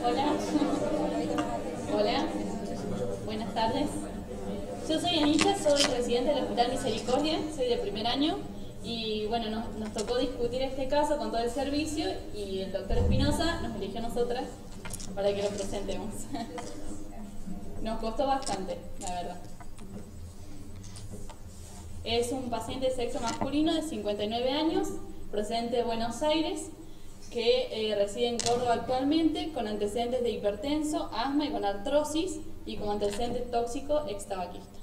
Hola. Hola. Buenas tardes. Yo soy Anita, soy residente del Hospital Misericordia, soy de primer año y bueno, nos tocó discutir este caso con todo el servicio y el doctor Espinosa nos eligió a nosotras para que lo presentemos. Nos costó bastante, la verdad. Es un paciente de sexo masculino de 59 años, procedente de Buenos Aires, que reside en Córdoba actualmente, con antecedentes de hipertenso, asma y con artrosis, y como antecedente tóxico extabaquista.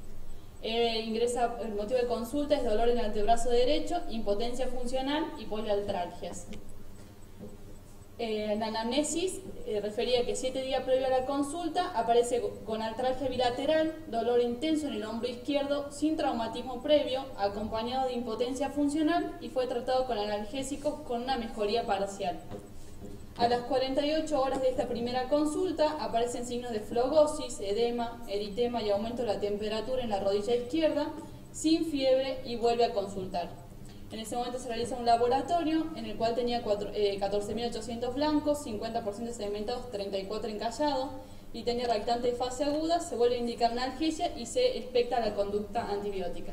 El motivo de consulta es dolor en el antebrazo derecho, impotencia funcional y poliartralgias. La anamnesis refería que 7 días previo a la consulta aparece con artralgia bilateral, dolor intenso en el hombro izquierdo sin traumatismo previo, acompañado de impotencia funcional y fue tratado con analgésicos con una mejoría parcial. A las 48 horas de esta primera consulta aparecen signos de flogosis, edema, eritema y aumento de la temperatura en la rodilla izquierda, sin fiebre y vuelve a consultar. En ese momento se realiza un laboratorio en el cual tenía 14.800 blancos, 50% segmentados, 34 encallados y tenía reactante de fase aguda, se vuelve a indicar analgesia y se expecta la conducta antibiótica.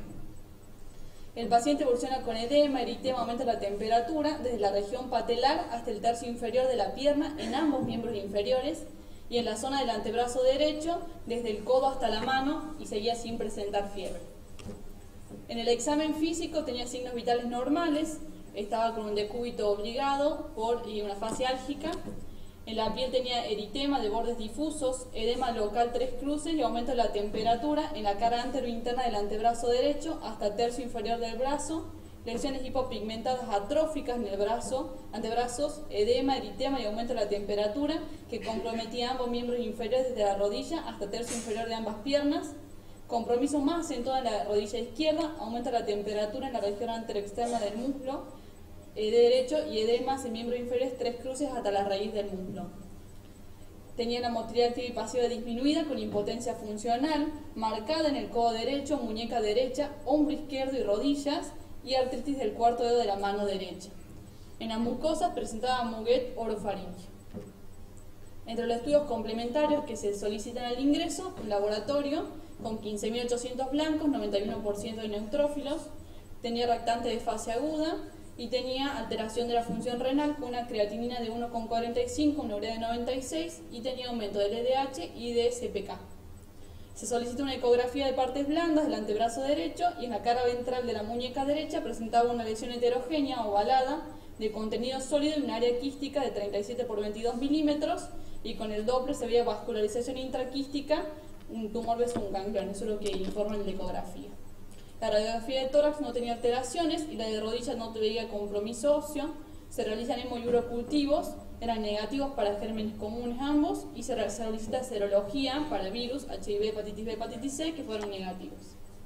El paciente evoluciona con edema, eritema, aumenta la temperatura desde la región patelar hasta el tercio inferior de la pierna en ambos miembros inferiores y en la zona del antebrazo derecho desde el codo hasta la mano y seguía sin presentar fiebre. En el examen físico tenía signos vitales normales, estaba con un decúbito obligado y una fase álgica. En la piel tenía eritema de bordes difusos, edema local 3 cruces y aumento de la temperatura en la cara anterointerna del antebrazo derecho hasta tercio inferior del brazo, lesiones hipopigmentadas atróficas en el brazo, antebrazos, edema, eritema y aumento de la temperatura que comprometía ambos miembros inferiores desde la rodilla hasta tercio inferior de ambas piernas. Compromiso más acentuado en la rodilla izquierda, aumenta la temperatura en la región anteroexterna del muslo derecho y edemas en miembros inferiores 3 cruces hasta la raíz del muslo. Tenía la motricidad activa y pasiva disminuida con impotencia funcional, marcada en el codo derecho, muñeca derecha, hombro izquierdo y rodillas y artritis del cuarto dedo de la mano derecha. En las mucosas presentaba muguet orofaringio. Entre los estudios complementarios que se solicitan al ingreso, un laboratorio con 15.800 blancos, 91% de neutrófilos, tenía reactante de fase aguda y tenía alteración de la función renal con una creatinina de 1,45, una urea de 96 y tenía aumento del LDH y de CPK. Se solicita una ecografía de partes blandas del antebrazo derecho y en la cara ventral de la muñeca derecha presentaba una lesión heterogénea ovalada de contenido sólido y un área quística de 37 por 22 milímetros y con el Doppler se veía vascularización intraquística, un tumor versus un ganglión, eso es lo que informa en la ecografía. La radiografía de tórax no tenía alteraciones y la de rodillas no veía compromiso óseo. Se realizan hemo y urocultivos, eran negativos para gérmenes comunes ambos y se solicita serología para virus, HIV, hepatitis B, hepatitis C, que fueron negativos.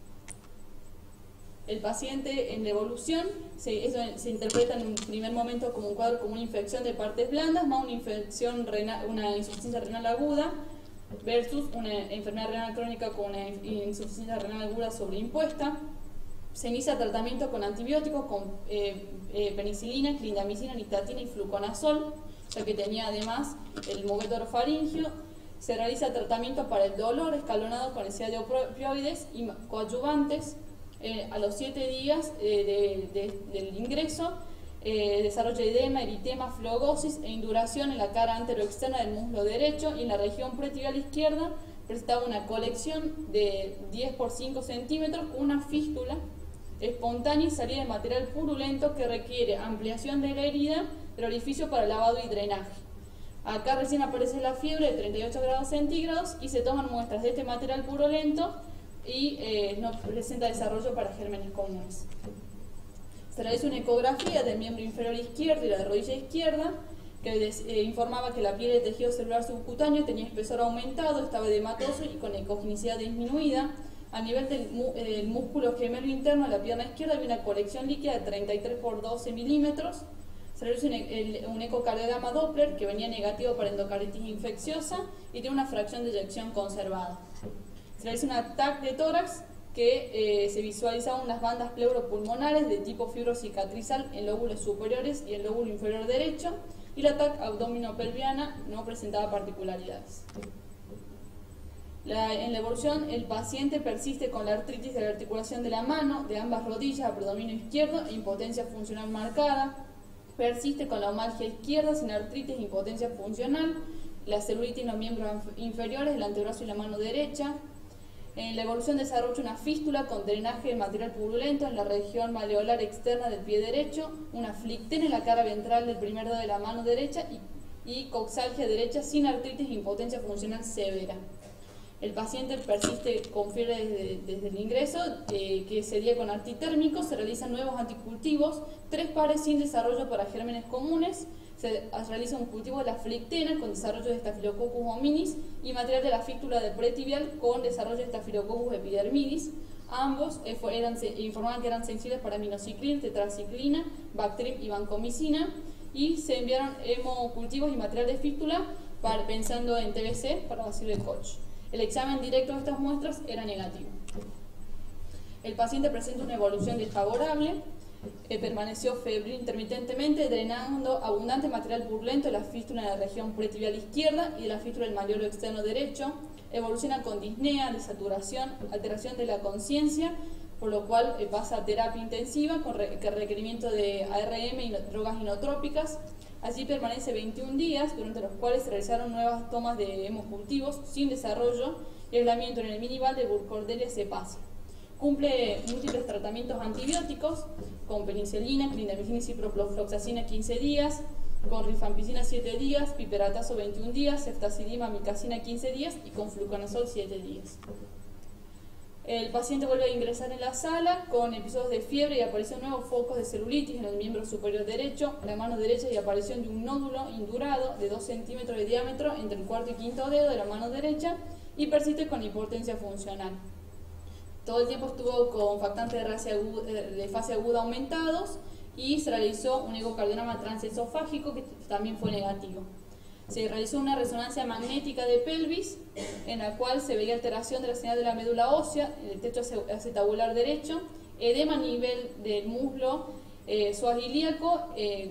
El paciente en la evolución eso se interpreta en un primer momento como un cuadro como una infección de partes blandas más una infección renal, una insuficiencia renal aguda versus una enfermedad renal crónica con una insuficiencia renal aguda sobreimpuesta. Se inicia tratamiento con antibióticos, con penicilina, clindamicina, nistatina y fluconazol, ya que tenía además el muguet orofaringio. Se realiza tratamiento para el dolor escalonado con necesidad de opioides y coadyuvantes. A los 7 días del ingreso, desarrollo de edema, eritema, flogosis e induración en la cara anteroexterna del muslo derecho y en la región pretibial izquierda presentaba una colección de 10 por 5 centímetros con una fístula espontánea y salida de material purulento que requiere ampliación de la herida del orificio para lavado y drenaje. Acá recién aparece la fiebre de 38 grados centígrados y se toman muestras de este material purulento y no presenta desarrollo para gérmenes comunes. Se realiza una ecografía del miembro inferior izquierdo y la rodilla izquierda que informaba que la piel de tejido celular subcutáneo tenía espesor aumentado, estaba edematoso y con ecogenicidad disminuida. A nivel del músculo gemelo interno de la pierna izquierda había una colección líquida de 33 por 12 milímetros. Se realiza un ecocardiograma Doppler que venía negativo para endocarditis infecciosa y tiene una fracción de eyección conservada. Se realiza un TAC de tórax que se visualizaban unas bandas pleuropulmonares de tipo fibrocicatrizal en lóbulos superiores y el lóbulo inferior derecho y la TAC abdominopelviana no presentaba particularidades. En la evolución, el paciente persiste con la artritis de la articulación de la mano, de ambas rodillas, abdominio izquierdo e impotencia funcional marcada. Persiste con la omalgia izquierda sin artritis e impotencia funcional, la celulitis en los miembros inferiores, el antebrazo y la mano derecha. En la evolución desarrolla una fístula con drenaje de material purulento en la región maleolar externa del pie derecho, una flictena en la cara ventral del primer dedo de la mano derecha y coxalgia derecha sin artritis e impotencia funcional severa. El paciente persiste con fiebre desde el ingreso, que ese día con antitérmicos, se realizan nuevos anticultivos, 3 pares sin desarrollo para gérmenes comunes, se realiza un cultivo de la flictena con desarrollo de Staphylococcus hominis y material de la fístula de pretibial con desarrollo de Staphylococcus epidermidis. Ambos informaban que eran sensibles para aminociclina, tetraciclina, Bactrim y vancomicina, y se enviaron hemocultivos y material de fístula pensando en TBC para bacilo de Koch. El examen directo de estas muestras era negativo. El paciente presenta una evolución desfavorable, permaneció febril intermitentemente, drenando abundante material purulento de la fístula en la región pretibial izquierda y de la fístula del malleolo externo derecho, evoluciona con disnea, desaturación, alteración de la conciencia, por lo cual pasa a terapia intensiva con requerimiento de ARM y drogas inotrópicas. Allí permanece 21 días, durante los cuales se realizaron nuevas tomas de hemocultivos sin desarrollo y aislamiento en el minival de Burkholderia cepacia. Cumple múltiples tratamientos antibióticos con penicilina, clindamicina y ciprofloxacina 15 días, con rifampicina 7 días, piperatazo 21 días, ceftazidima, amicacina 15 días y con fluconazol 7 días. El paciente vuelve a ingresar en la sala con episodios de fiebre y aparición de nuevos focos de celulitis en el miembro superior derecho, la mano derecha y aparición de un nódulo indurado de 2 centímetros de diámetro entre el cuarto y quinto dedo de la mano derecha y persiste con hipotencia funcional. Todo el tiempo estuvo con factantes de fase aguda aumentados y se realizó un ecocardiograma transesofágico que también fue negativo. Se realizó una resonancia magnética de pelvis en la cual se veía alteración de la señal de la médula ósea, el techo acetabular derecho, edema a nivel del muslo subailíaco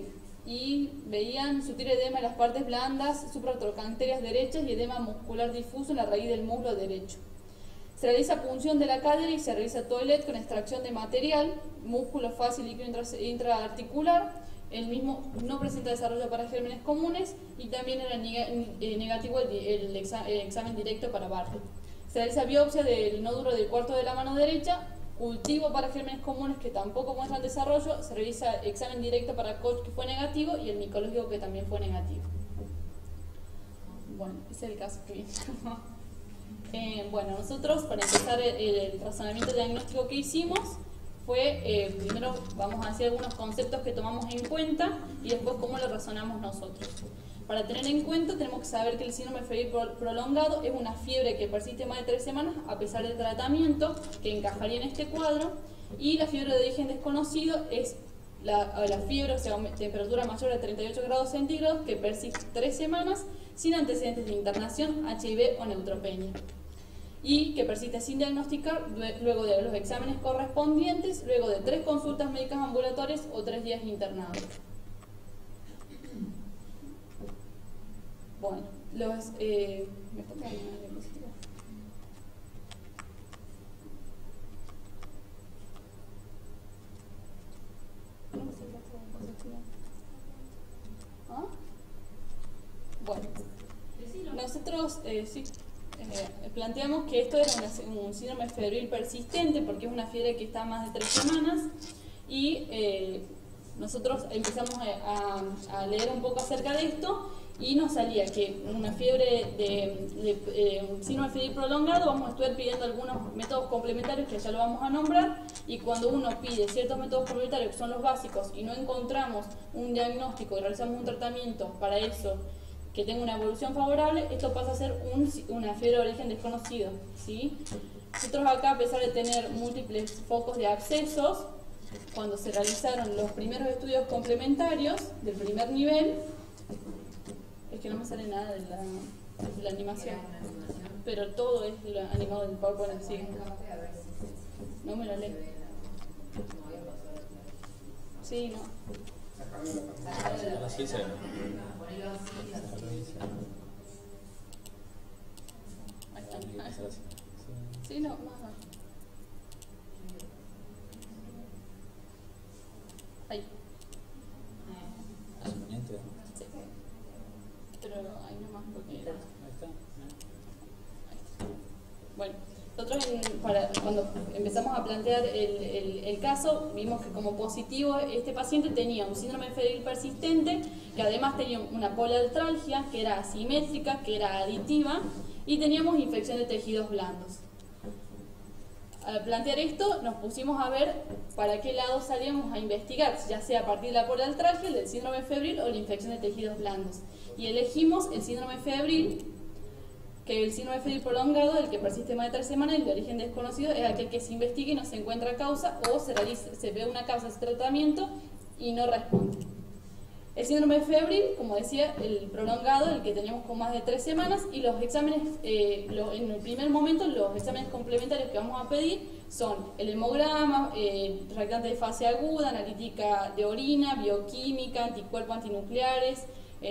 y veían sutil edema en las partes blandas supratrochanterias derechas y edema muscular difuso en la raíz del muslo derecho. Se realiza punción de la cadera y se realiza toilet con extracción de material, músculo fácil líquido intraarticular. El mismo no presenta desarrollo para gérmenes comunes y también era negativo el examen directo para Bartlett. Se realiza biopsia del nódulo del cuarto de la mano derecha, cultivo para gérmenes comunes que tampoco muestran desarrollo, se realiza examen directo para Koch que fue negativo y el micológico que también fue negativo. Bueno, ese es el caso que viene. Bueno, nosotros para empezar el razonamiento diagnóstico que hicimos fue, primero vamos a decir algunos conceptos que tomamos en cuenta y después cómo lo razonamos nosotros. Para tener en cuenta tenemos que saber que el síndrome febril prolongado es una fiebre que persiste más de 3 semanas a pesar del tratamiento que encajaría en este cuadro, y la fiebre de origen desconocido es la fiebre, o sea, temperatura mayor de 38 grados centígrados que persiste 3 semanas sin antecedentes de internación, HIV o neutropenia, y que persiste sin diagnosticar luego de los exámenes correspondientes, luego de 3 consultas médicas ambulatorias o 3 días internados. Bueno, me toca una diapositiva. ¿Ah? Bueno, nosotros planteamos que esto era un síndrome febril persistente porque es una fiebre que está más de 3 semanas y nosotros empezamos a leer un poco acerca de esto y nos salía que una fiebre de un síndrome febril prolongado vamos a estar pidiendo algunos métodos complementarios que ya lo vamos a nombrar, y cuando uno pide ciertos métodos complementarios que son los básicos y no encontramos un diagnóstico y realizamos un tratamiento para eso que tenga una evolución favorable, esto pasa a ser una fiebre de origen desconocido, ¿sí? Nosotros acá, a pesar de tener múltiples focos de abscesos, cuando se realizaron los primeros estudios complementarios del primer nivel, es que no me sale nada de la animación, pero todo es animado del PowerPoint, así. No me lo lee. Sí, no. Así se ve. Ahí está. Sí, no, más. Ahí. Sí. Pero ahí nomás porque... Ahí está. Bueno, nosotros cuando empezamos a plantear el caso, vimos que como positivo este paciente tenía un síndrome febril persistente, que además tenía una poliartralgia, que era asimétrica, que era aditiva, y teníamos infección de tejidos blandos. Al plantear esto, nos pusimos a ver para qué lado salíamos a investigar, ya sea a partir de la poliartralgia, del síndrome febril o la infección de tejidos blandos. Y elegimos el síndrome febril, que el síndrome febril prolongado, el que persiste más de 3 semanas y de origen desconocido, es aquel que se investiga y no se encuentra causa o se ve una causa de tratamiento y no responde. El síndrome febril, como decía, el prolongado, el que teníamos con más de 3 semanas, y los exámenes, en el primer momento, los exámenes complementarios que vamos a pedir son el hemograma, reactante de fase aguda, analítica de orina, bioquímica, anticuerpos antinucleares,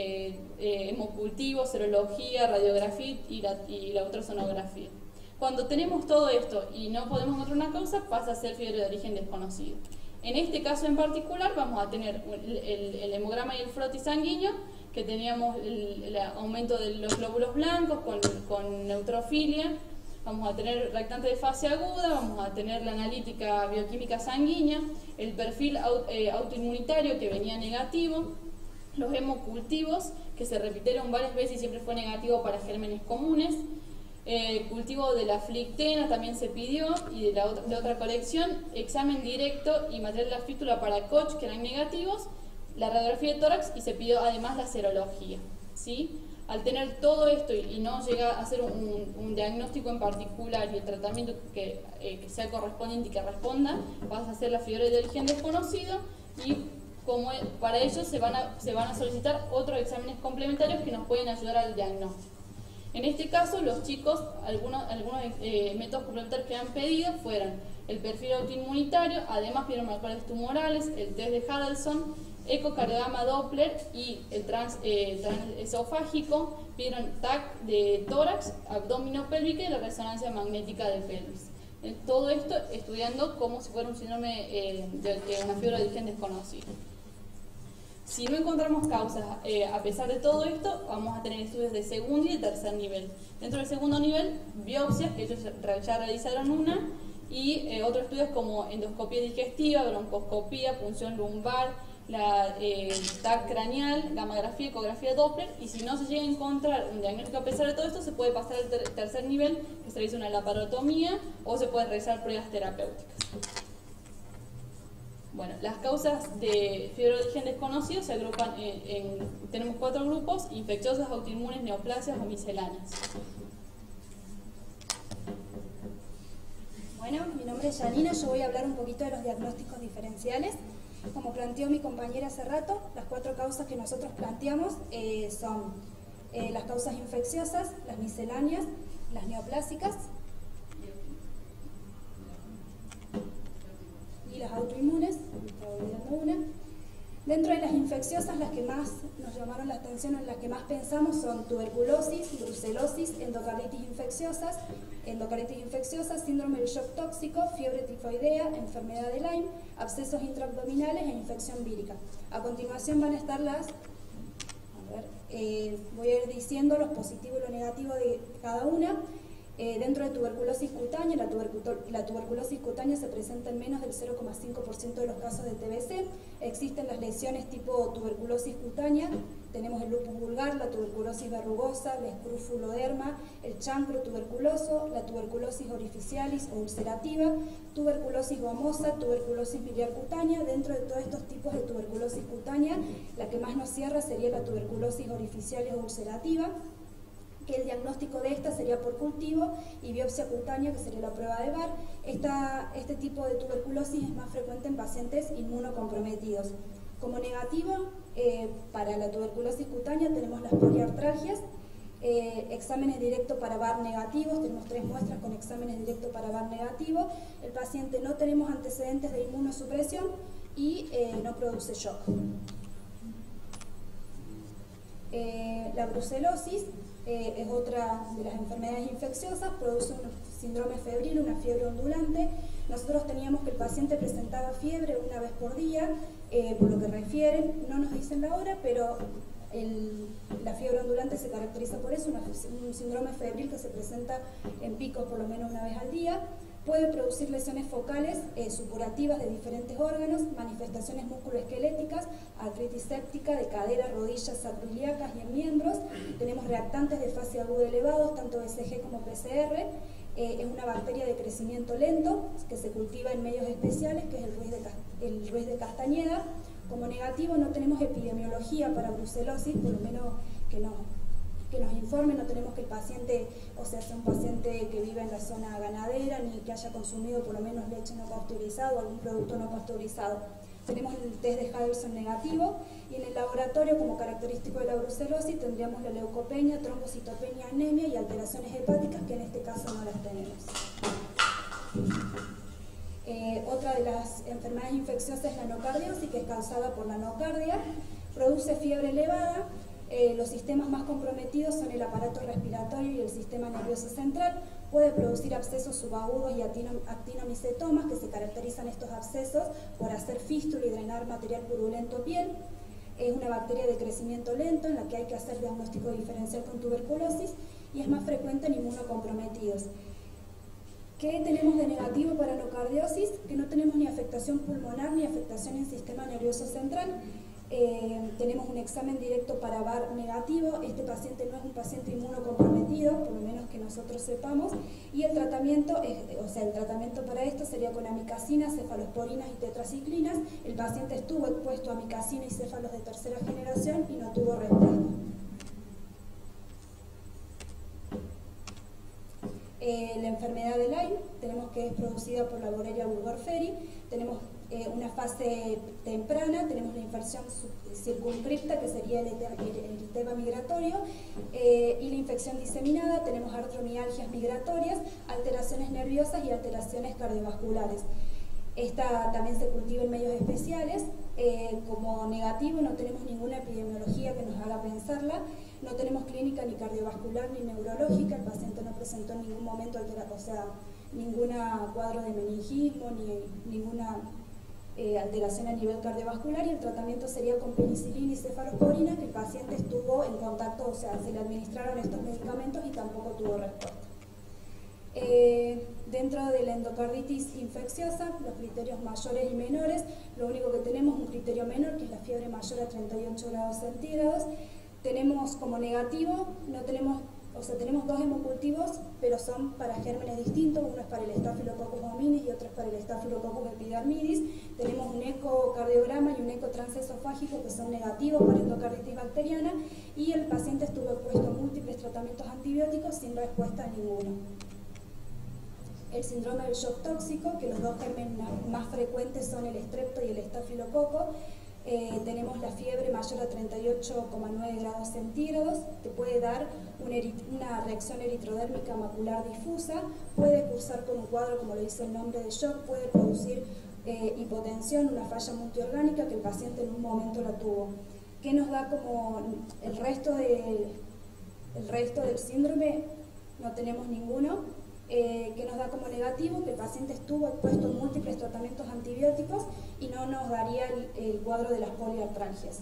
hemocultivo, serología, radiografía y la ultrasonografía. Cuando tenemos todo esto y no podemos encontrar una causa, pasa a ser fiebre de origen desconocido. En este caso en particular vamos a tener el hemograma y el frotis sanguíneo, que teníamos el aumento de los glóbulos blancos con neutrofilia, vamos a tener reactante de fase aguda, vamos a tener la analítica bioquímica sanguínea, el perfil autoinmunitario que venía negativo, los hemocultivos que se repitieron varias veces y siempre fue negativo para gérmenes comunes, cultivo de la flictena también se pidió, y de otra colección, examen directo y material de la fístula para Koch, que eran negativos, la radiografía de tórax, y se pidió además la serología, ¿sí? Al tener todo esto y no llegar a hacer un diagnóstico en particular y el tratamiento que sea correspondiente y que responda, vas a hacer la fiebre de origen desconocido, y para ello se van a solicitar otros exámenes complementarios que nos pueden ayudar al diagnóstico. En este caso, los chicos, algunos métodos complementarios que han pedido fueron el perfil autoinmunitario, además pidieron marcadores tumorales, el test de Hadelson, ecocardiograma Doppler y el transesofágico, pidieron TAC de tórax, abdominopélvica y la resonancia magnética de pelvis. Todo esto estudiando como si fuera un síndrome de una fiebre de origen desconocido. Si no encontramos causas, a pesar de todo esto, vamos a tener estudios de segundo y de tercer nivel. Dentro del segundo nivel, biopsias, que ellos ya realizaron una, y otros estudios como endoscopía digestiva, broncoscopía, punción lumbar, la TAC craneal, gammagrafía, ecografía Doppler, y si no se llega a encontrar un diagnóstico a pesar de todo esto, se puede pasar al tercer nivel, que se realiza una laparotomía, o se pueden realizar pruebas terapéuticas. Bueno, las causas de fiebre de origen desconocido se agrupan tenemos 4 grupos: infecciosas, autoinmunes, neoplasias o misceláneas. Bueno, mi nombre es Janina, yo voy a hablar un poquito de los diagnósticos diferenciales. Como planteó mi compañera hace rato, las 4 causas que nosotros planteamos son las causas infecciosas, las misceláneas, las neoplásicas y las autoinmunes. Me estaba olvidando una. Dentro de las infecciosas, las que más nos llamaron la atención, en las que más pensamos, son tuberculosis, brucelosis, endocarditis infecciosas, síndrome del shock tóxico, fiebre tifoidea, enfermedad de Lyme, abscesos intraabdominales e infección vírica. A continuación van a estar voy a ir diciendo los positivos y lo negativo de cada una. Dentro de tuberculosis cutánea, la tuberculosis cutánea se presenta en menos del 0,5% de los casos de TBC. Existen las lesiones tipo tuberculosis cutánea, tenemos el lupus vulgar, la tuberculosis verrugosa, el escrofuloderma, el chancro tuberculoso, la tuberculosis orificialis o ulcerativa, tuberculosis gomosa, tuberculosis biliar cutánea. Dentro de todos estos tipos de tuberculosis cutánea, la que más nos cierra sería la tuberculosis orificialis o ulcerativa, que el diagnóstico de esta sería por cultivo, y biopsia cutánea, que sería la prueba de Barr. Este tipo de tuberculosis es más frecuente en pacientes inmunocomprometidos. Como negativo, para la tuberculosis cutánea tenemos las poliartralgias, exámenes directos para Barr negativos, tenemos 3 muestras con exámenes directos para Barr negativo. El paciente no tenemos antecedentes de inmunosupresión y no produce shock. La brucelosis es otra de las enfermedades infecciosas, produce un síndrome febril, una fiebre ondulante. Nosotros teníamos que el paciente presentaba fiebre una vez por día, por lo que refieren, no nos dicen la hora, pero la fiebre ondulante se caracteriza por eso, un síndrome febril que se presenta en picos por lo menos una vez al día. Puede producir lesiones focales supurativas de diferentes órganos, manifestaciones musculoesqueléticas, artritis séptica de cadera, rodillas, sacroiliacas y en miembros. Tenemos reactantes de fase aguda elevados, tanto BCG como PCR. Es una bacteria de crecimiento lento que se cultiva en medios especiales, que es el Ruiz de Castañeda. Como negativo, no tenemos epidemiología para brucelosis, por lo menos que nos informen, no tenemos que el paciente, o sea un paciente que vive en la zona ganadera, ni que haya consumido por lo menos leche no pasteurizada o algún producto no pasteurizado. Tenemos el test de Haverson negativo y en el laboratorio, como característico de la brucelosis, tendríamos la leucopenia, trombocitopenia, anemia y alteraciones hepáticas, que en este caso no las tenemos. Otra de las enfermedades infecciosas es la nocardiosis, que es causada por la nocardia, produce fiebre elevada. Los sistemas más comprometidos son el aparato respiratorio y el sistema nervioso central. Puede producir abscesos subagudos y actinomicetomas, que se caracterizan estos abscesos por hacer fístula y drenar material purulento piel. Es una bacteria de crecimiento lento en la que hay que hacer diagnóstico diferencial con tuberculosis y es más frecuente en inmunocomprometidos. ¿Qué tenemos de negativo para nocardiosis? Que no tenemos ni afectación pulmonar ni afectación en sistema nervioso central. Tenemos un examen directo para VAR negativo. Este paciente no es un paciente inmunocomprometido, por lo menos que nosotros sepamos, y el tratamiento, el tratamiento para esto sería con amikacina, cefalosporinas y tetraciclinas. El paciente estuvo expuesto a amikacina y céfalos de tercera generación y no tuvo respaldo. La enfermedad de Lyme, tenemos que es producida por la Borrelia burgdorferi, tenemos una fase temprana, tenemos la infección circunscripta, que sería el eritema migratorio, y la infección diseminada, tenemos artromialgias migratorias, alteraciones nerviosas y alteraciones cardiovasculares. Esta también se cultiva en medios especiales. Como negativo no tenemos ninguna epidemiología que nos haga pensarla, no tenemos clínica ni cardiovascular ni neurológica, el paciente no presentó en ningún momento ninguna cuadro de meningismo ni ninguna alteración a nivel cardiovascular, y el tratamiento sería con penicilina y cefalosporina, que el paciente estuvo en contacto, o sea, se le administraron estos medicamentos y tampoco tuvo respuesta. Dentro de la endocarditis infecciosa, los criterios mayores y menores, lo único que tenemos es un criterio menor, que es la fiebre mayor a 38 grados centígrados. Tenemos como negativo, no tenemos, o sea, tenemos dos hemocultivos, pero son para gérmenes distintos, uno es para el Staphylococcus hominis y otro es para el Staphylococcus epidermidis. Tenemos un ecocardiograma y un ecotransesofágico que son negativos para endocarditis bacteriana, y el paciente estuvo expuesto a múltiples tratamientos antibióticos sin respuesta a ninguno. El síndrome del shock tóxico, que los dos gérmenes más frecuentes son el estrepto y el estafilococo. Tenemos la fiebre mayor a 38,9 grados centígrados, que puede dar una reacción eritrodérmica macular difusa, puede cursar con un cuadro, como lo dice el nombre de shock, puede producir hipotensión, una falla multiorgánica que el paciente en un momento la tuvo. ¿Qué nos da como el resto del síndrome? No tenemos ninguno. Que nos da como negativo que el paciente estuvo expuesto a múltiples tratamientos antibióticos y no nos daría el cuadro de las poliartralgias.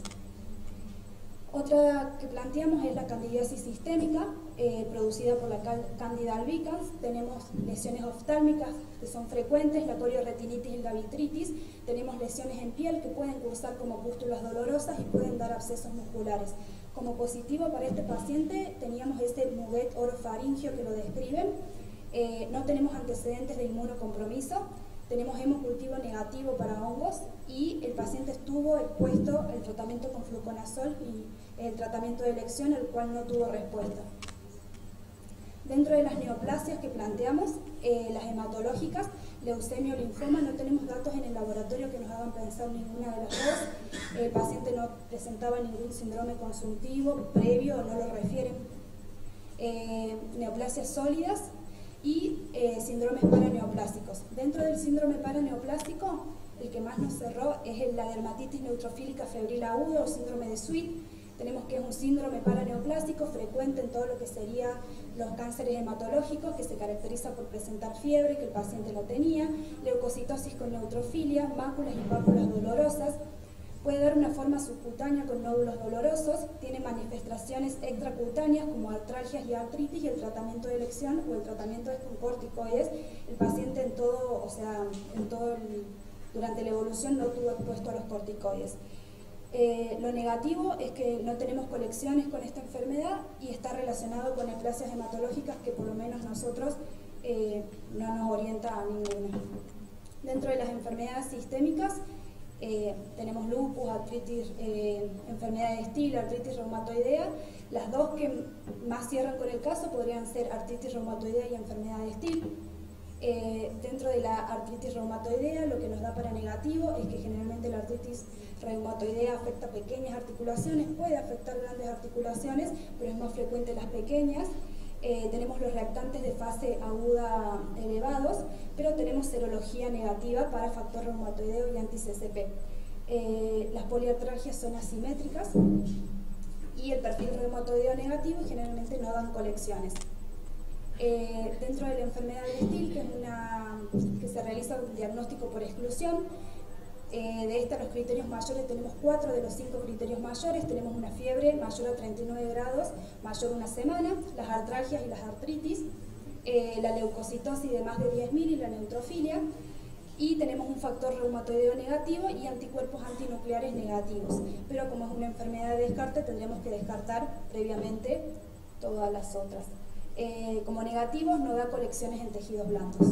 Otra que planteamos es la candidiasis sistémica, producida por la Candida albicans. Tenemos lesiones oftálmicas que son frecuentes, la corioretinitis y la vitritis. Tenemos lesiones en piel que pueden cursar como pústulas dolorosas y pueden dar abscesos musculares. Como positivo para este paciente teníamos este muguet orofaringio que lo describen. No tenemos antecedentes de inmunocompromiso, tenemos hemocultivo negativo para hongos y el paciente estuvo expuesto al tratamiento con fluconazol y el tratamiento de elección, el cual no tuvo respuesta. Dentro de las neoplasias que planteamos, las hematológicas, leucemia o linfoma, no tenemos datos en el laboratorio que nos hagan pensar ninguna de las dos. El paciente no presentaba ningún síndrome consultivo previo o no lo refieren. Neoplasias sólidas y síndromes paraneoplásicos. Dentro del síndrome paraneoplástico, el que más nos cerró es la dermatitis neutrofílica febril aguda o síndrome de Sweet. Tenemos que es un síndrome paraneoplásico frecuente en todo lo que serían los cánceres hematológicos, que se caracteriza por presentar fiebre, que el paciente no tenía, leucocitosis con neutrofilia, máculas y pápulas dolorosas. Puede dar una forma subcutánea con nódulos dolorosos, tiene manifestaciones extracutáneas como artralgias y artritis, y el tratamiento de elección o el tratamiento es con corticoides. El paciente durante la evolución no estuvo expuesto a los corticoides. Lo negativo es que no tenemos colecciones con esta enfermedad y está relacionado con neoplasias hematológicas que por lo menos nosotros no nos orienta a ninguna. Dentro de las enfermedades sistémicas tenemos lupus, artritis, enfermedad de Still, artritis reumatoidea. Las dos que más cierran con el caso podrían ser artritis reumatoidea y enfermedad de Still. Dentro de la artritis reumatoidea, lo que nos da para negativo es que generalmente la artritis reumatoidea afecta pequeñas articulaciones, puede afectar grandes articulaciones, pero es más frecuente las pequeñas. Tenemos los reactantes de fase aguda elevados, pero tenemos serología negativa para factor reumatoideo y anti-CCP. Las poliartralgias son asimétricas y el perfil reumatoideo negativo generalmente no dan colecciones. Dentro de la enfermedad de Still, que se realiza un diagnóstico por exclusión, de esta los criterios mayores, tenemos 4 de los 5 criterios mayores. Tenemos una fiebre mayor a 39 grados, mayor a una semana, las artralgias y las artritis, la leucocitosis de más de 10.000 y la neutrofilia, y tenemos un factor reumatoideo negativo y anticuerpos antinucleares negativos. Pero como es una enfermedad de descarte, tendremos que descartar previamente todas las otras. Como negativos no da colecciones en tejidos blandos.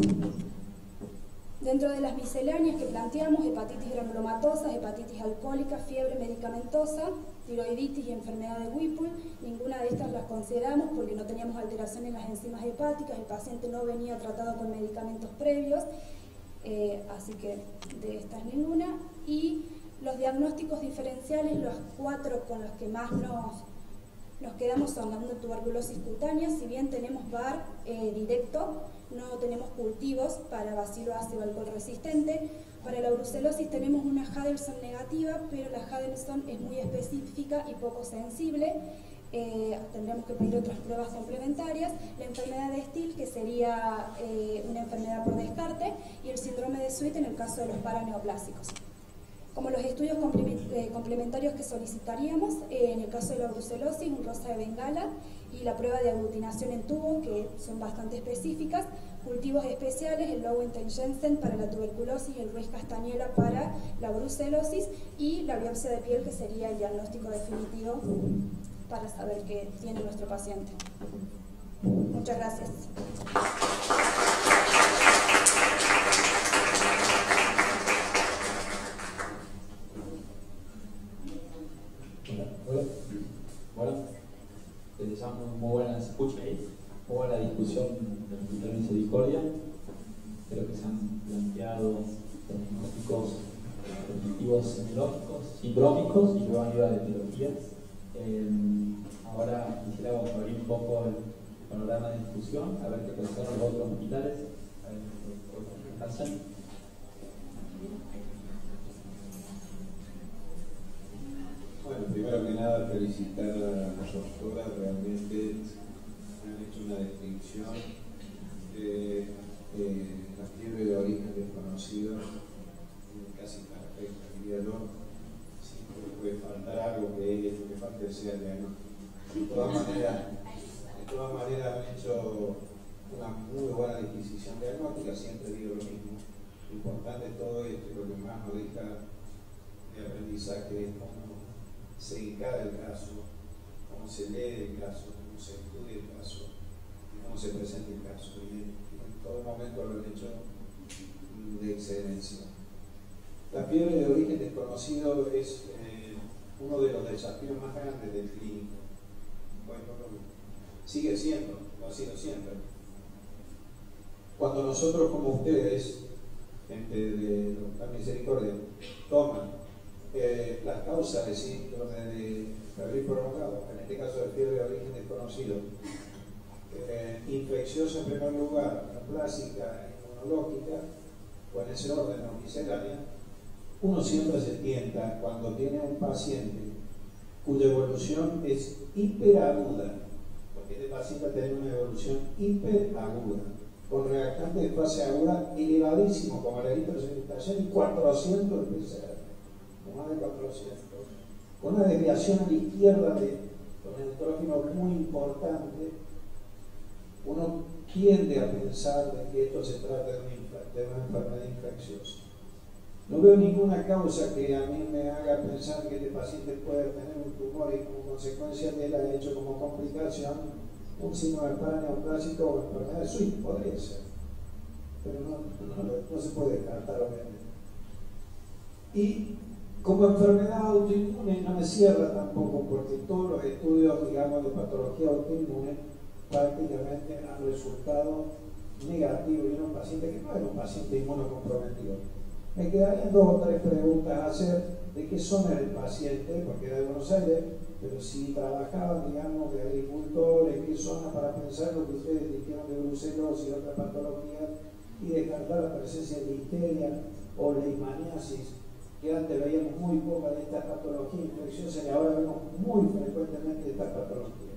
Dentro de las misceláneas que planteamos, hepatitis granulomatosa, hepatitis alcohólica, fiebre medicamentosa, tiroiditis y enfermedad de Whipple, ninguna de estas las consideramos porque no teníamos alteración en las enzimas hepáticas, el paciente no venía tratado con medicamentos previos, así que de estas ninguna. Y los diagnósticos diferenciales, los 4 con los que más nos quedamos son la tuberculosis cutánea. Si bien tenemos VAR directo, no tenemos cultivos para bacilo ácido alcohol resistente. Para la brucelosis tenemos una Hadelson negativa, pero la Hadelson es muy específica y poco sensible. Tendremos que pedir otras pruebas complementarias. La enfermedad de Still, que sería una enfermedad por descarte, y el síndrome de Sweet en el caso de los paraneoplásicos. Como los estudios complementarios que solicitaríamos, en el caso de la brucelosis, un rosa de Bengala y la prueba de aglutinación en tubo, que son bastante específicas, cultivos especiales, el Lowenstein-Jensen para la tuberculosis, el Ruiz-Castañeda para la brucelosis, y la biopsia de piel, que sería el diagnóstico definitivo para saber qué tiene nuestro paciente. Muchas gracias. Bueno, muy buenas escuchas, muy buena discusión del Hospital Misericordia. Creo que se han planteado diagnósticos predicativos sindrómicos y luego han ido a etiologías. Ahora quisiera abrir un poco el panorama de discusión, a ver qué pensaron los otros hospitales, a ver qué hacen. Bueno, primero que nada felicitar a las doctoras, realmente han hecho una descripción de la fiebre de origen desconocido, casi perfecta, diría yo. Siempre puede faltar algo que falta sea el diagnóstico. De todas maneras han hecho una muy buena disquisición diagnóstica, siempre digo lo mismo. Lo importante de todo esto y lo que más nos deja de aprendizaje es cómo se encara el caso, cómo se lee el caso, cómo se estudia el caso y cómo se presenta el caso. Y en todo momento lo han hecho de excelencia. La fiebre de origen desconocido es uno de los desafíos más grandes del clínico. Bueno, sigue siendo, lo ha sido siempre. Cuando nosotros, como ustedes, gente de la Misericordia, toman las causas de síndrome de febril prolongado, en este caso de fiebre de origen desconocido, infecciosa en primer lugar, neoplásica, inmunológica, o en ese orden o miscelánea, uno siempre se tienta cuando tiene un paciente cuya evolución es hiperaguda, porque este paciente tiene una evolución hiperaguda, con reactante de fase aguda elevadísimo, como la hipersedimentación, y 400 de PCR, o más de 400, con una desviación a la izquierda con el nitrógeno muy importante. Uno tiende a pensar de que esto se trata de una enfermedad infecciosa. No veo ninguna causa que a mí me haga pensar que este paciente puede tener un tumor y como consecuencia de él ha hecho como complicación un signo de paraneoplásico o enfermedad de Sweet. Podría ser, pero no se puede descartar, obviamente. Y como enfermedad autoinmune no me cierra tampoco, porque todos los estudios, digamos, de patología autoinmune prácticamente han resultado negativos en un paciente que no era un paciente inmunocomprometido. Me quedarían 2 o 3 preguntas a hacer de qué zona era el paciente, porque era de Buenos Aires, pero si trabajaban, digamos, de agricultor, en qué zona, para pensar lo que ustedes dijeron de brucelosis y otras patologías, y descartar la presencia de listeria o leishmaniasis, que antes veíamos muy poca de esta patología infecciosa y ahora vemos muy frecuentemente estas patologías.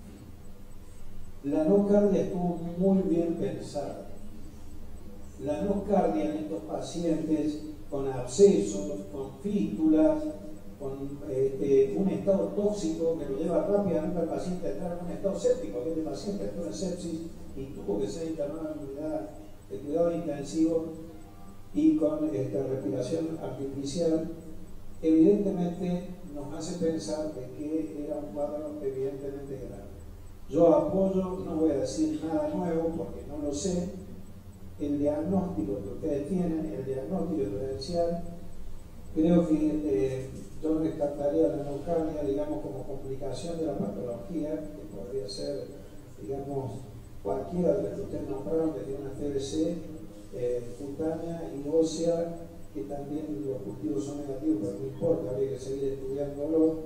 La nocardia estuvo muy bien pensada. La nocardia en estos pacientes con abscesos, con fístulas, con un estado tóxico que lo lleva rápidamente al paciente a entrar en un estado séptico, que este paciente entró en sepsis y tuvo que ser internado en unidad de cuidado intensivo y con respiración artificial, evidentemente nos hace pensar de que era un cuadro evidentemente grave. Yo apoyo, no voy a decir nada nuevo porque no lo sé, el diagnóstico que ustedes tienen, el diagnóstico diferencial. Creo que yo descartaría la nocardia, digamos, como complicación de la patología, que podría ser, digamos, cualquiera de las que ustedes nombraron, que tiene una TBC cutánea y ósea, que también los cultivos son negativos, pero no importa, habría que seguir estudiándolo.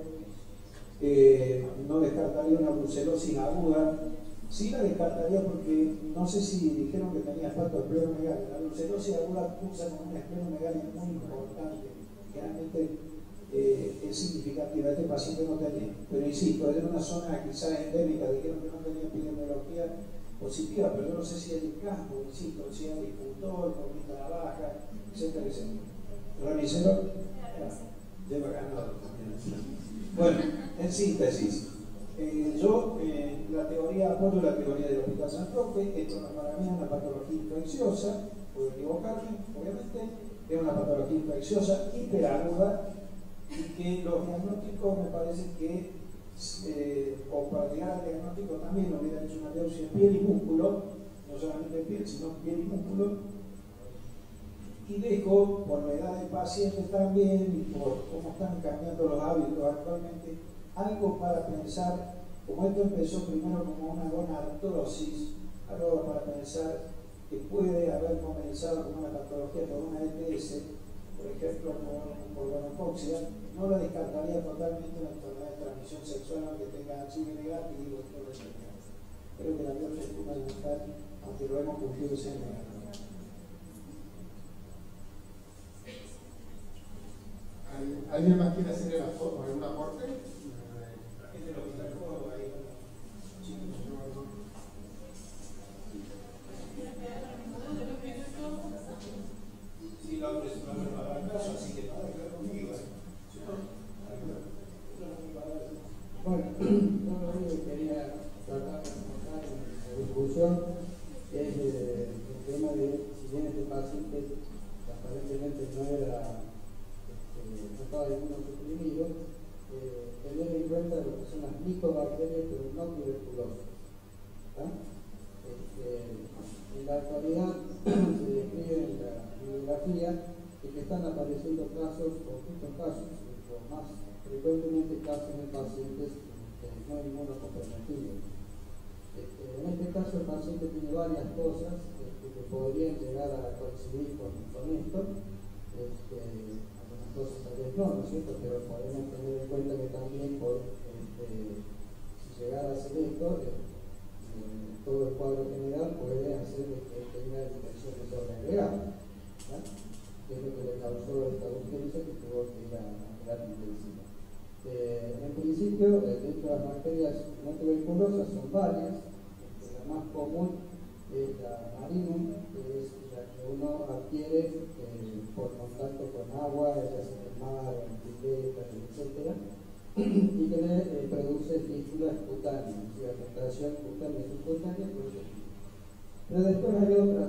No descartaría una brucelosis aguda. Sí la descartaría porque no sé si dijeron que tenía falta de esplenomegalia. La brucelosis aguda cursa con una esplenomegalia muy importante, que realmente es significativa. Este paciente no tenía, pero insisto, era una zona quizás endémica, dijeron que no tenía epidemiología positiva, pero yo no sé si es el campo, insisto, si es agricultor, con vista baja, etcétera, etcétera. ¿Revisero? Lleva ganado también. Bueno, en síntesis, yo apoyo la teoría del Hospital San Roque. Esto para mí es una patología infecciosa, puedo equivocarme, obviamente, es una patología infecciosa hiperaguda y que los diagnósticos me parece que, o para llegar al diagnóstico también hubiera hecho una biopsia de piel y músculo, no solamente piel, sino piel y músculo. Y dejo, por la edad del paciente también y por cómo están cambiando los hábitos actualmente, algo para pensar, como esto empezó primero como una gonartrosis, algo para pensar que puede haber comenzado como una patología por una ETS, por ejemplo por gonocoxia. No la descartaría totalmente una enfermedad de transmisión sexual aunque tenga HIV negativo. Creo que la biopsia es fundamental, aunque lo hemos cumplido ese negativo. ¿Alguien más quiere hacer algún aporte? Sí, la otra es una caso, así que nada que ver conmigo. Bueno, yo lo único que quería tratar de mostrar en la discusión es el tema de si bien este paciente aparentemente no estaba inmunosuprimido, tener en cuenta lo que son las micobacterias, pero no tuberculosis. En la actualidad se describe en la bibliografía de que están apareciendo casos, poquitos casos, o más frecuentemente casos en pacientes no inmunocomprometidos. En este caso el paciente tiene varias cosas que podrían llegar a coincidir con esto. Algunas cosas tal vez no es cierto, pero podemos tener en cuenta que también si llegara a ser esto, todo el cuadro general puede hacer que tenga infecciones sobreagregadas, que es lo que le causó esta urgencia que tuvo que ir a terapia intensiva. En tuberculosas son varias. La más común es la marinum, que es la que uno adquiere por contacto con agua, ya sea en el mar, en piletas, etc. Y que le produce fístulas cutáneas, o sea, afectación cutánea y subcutánea. Pero después hay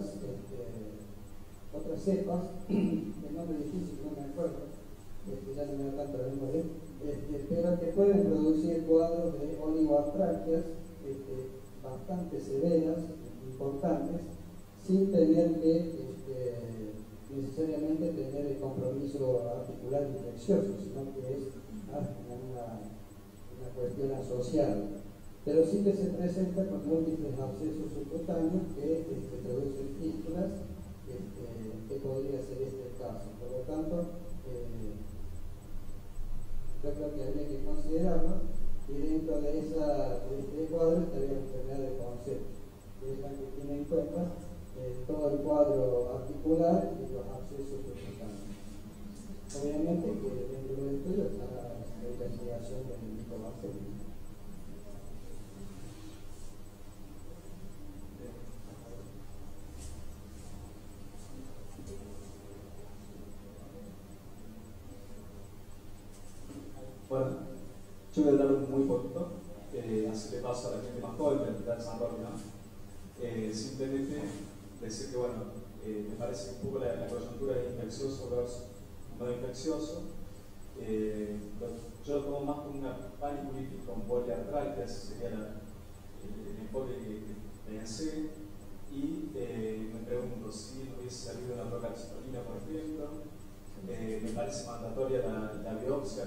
otras cepas, el nombre difícil, no me acuerdo, ya no me da tanto la memoria, pero que pueden producir cuadros de oligoartralgias bastante severas, importantes, sin tener que necesariamente tener el compromiso articular infeccioso, sino que es una cuestión asociada. Pero sí que se presenta con múltiples abscesos subcutáneos que producen fístulas, que podría ser este el caso. Por lo tanto, yo creo que habría que considerarlo, y dentro de este cuadro estaría la enfermedad de Ponce, que es la que tiene en cuenta todo el cuadro articular y los abscesos subcutáneos. Obviamente que dentro del estudio está la investigación del micobacterio. Bueno, yo voy a hablar muy poquito, así le paso a la gente más joven para el desarrollo, ¿no? Simplemente decir que, bueno, me parece que un poco la coyuntura es infeccioso versus no infeccioso. Yo lo tomo más como una paniculitis con poliartral, que ese sería el enfoque que pensé, y me pregunto si no hubiese salido una rocaxetonina, por ejemplo. Me parece mandatoria la biopsia,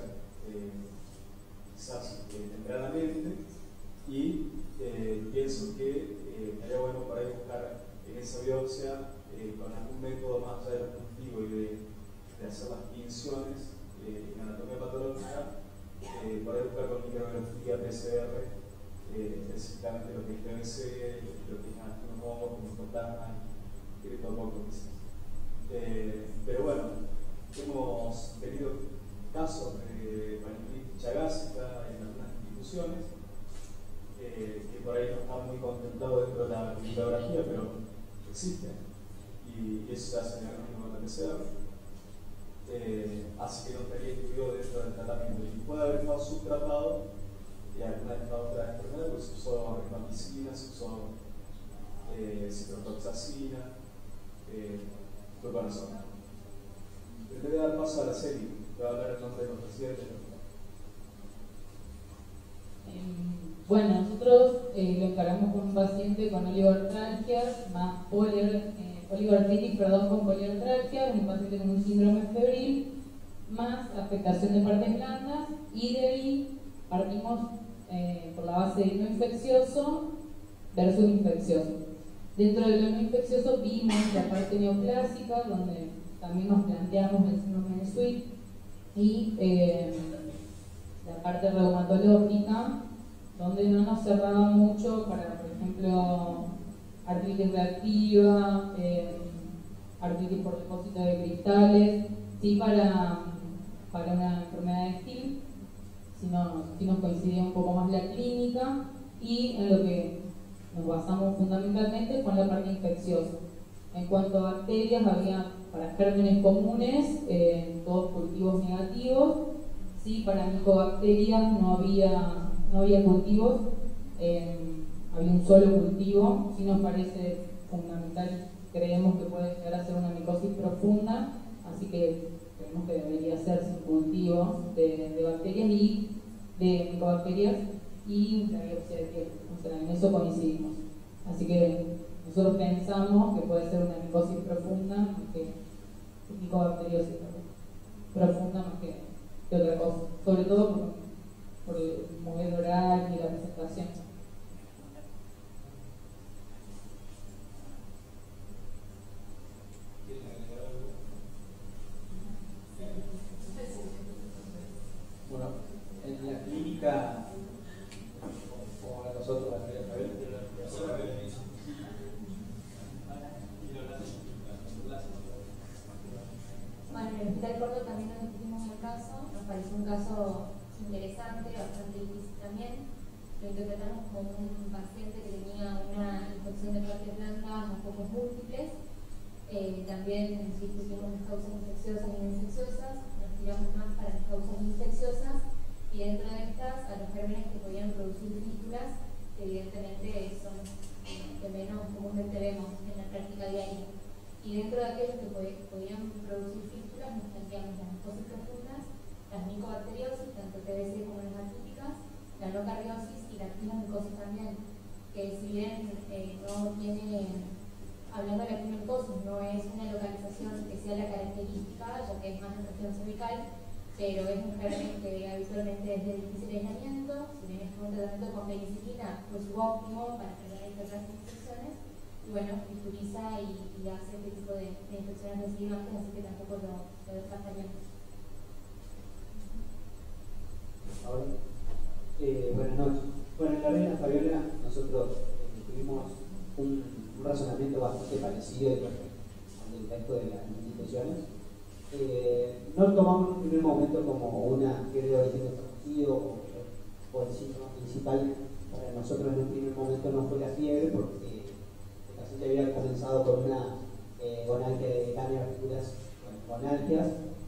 quizás tempranamente, y pienso que estaría bueno por ahí buscar en esa biopsia con algún método más allá del cultivo y de hacer las pinciones en anatomía patológica, por ahí buscar con microbiología, PCR, específicamente lo que es PBC, lo que es antinomor, micoplasma, criptococcus. Pero bueno, hemos tenido casos de pancreatitis chagásica en algunas instituciones, que por ahí no está muy contemplado dentro de la bibliografía, pero existen, y eso se hace en el mismo PCR. Así que no estaría incluido dentro del tratamiento, y puede haber estado subtratado de alguna de estas otras enfermedades, pues se usó rifampicina, se usó ciprofloxacina, fue con eso. Le voy a dar paso a la serie, que va a hablar en nombre de los presidentes. Bueno, nosotros lo encaramos con un paciente con oligoartralgias más oligoartritis, con poliartralgia, un paciente con un síndrome febril, más afectación de partes blandas, y de ahí partimos por la base de no infeccioso versus infeccioso. Dentro de lo no infeccioso vimos la parte neoplásica, donde también nos planteamos el síndrome de Sweet, y la parte reumatológica, donde no nos cerraba mucho para, por ejemplo, artritis reactiva, artritis por depósito de cristales, sí para una enfermedad de Still, si nos coincidía un poco más la clínica, y en lo que nos basamos fundamentalmente con la parte infecciosa. En cuanto a bacterias, había para gérmenes comunes, todos cultivos negativos. Sí, para micobacterias no había cultivos, había un solo cultivo. Sí nos parece fundamental, creemos que puede llegar a ser una micosis profunda, así que creemos que debería ser sin cultivo de bacterias y de micobacterias, y la biopsia de piel. O sea, en eso coincidimos. Así que nosotros pensamos que puede ser una micosis profunda, más que micobacteriosis profunda, más que otra cosa, sobre todo por el modelo oral y la presentación. Bueno, en la clínica, como a nosotros, bueno, en el Hospital Córdoba también nos discutimos el caso, nos pareció un caso interesante, bastante difícil también. lo interpretamos como un paciente que tenía una infección de partes blandas o focos múltiples. También discutimos las causas infecciosas y no infecciosas, nos tiramos más para las causas infecciosas y dentro de estas a los gérmenes que podían producir fístulas, que evidentemente son que menos comúnmente vemos en la práctica diaria. Y dentro de aquellos que podían producir fístulas nos planteamos las micosis profundas, las micobacteriosis, tanto TBC como las atípicas, la no cardiosis y la actinomicosis también, que si bien no tiene, hablando de la actinomicosis, no es una localización que sea la característica, ya que es más en región cervical, pero es un germen que habitualmente es de difícil aislamiento. Si bien es un tratamiento con penicilina, pues es óptimo para prevenir estas infecciones, y bueno, fisturiza y hace este tipo de infecciones residuantes, así que tampoco lo descartaríamos. Ahora, buenas noches. Bueno, en la Reina Fabiola nosotros tuvimos un razonamiento bastante parecido al del resto de las instituciones. No lo tomamos en un primer momento como una fiebre de origen desconocido o el síntoma principal. Para nosotros en un primer momento no fue la fiebre, porque el paciente había comenzado con una gonalgia de grandes gonalgias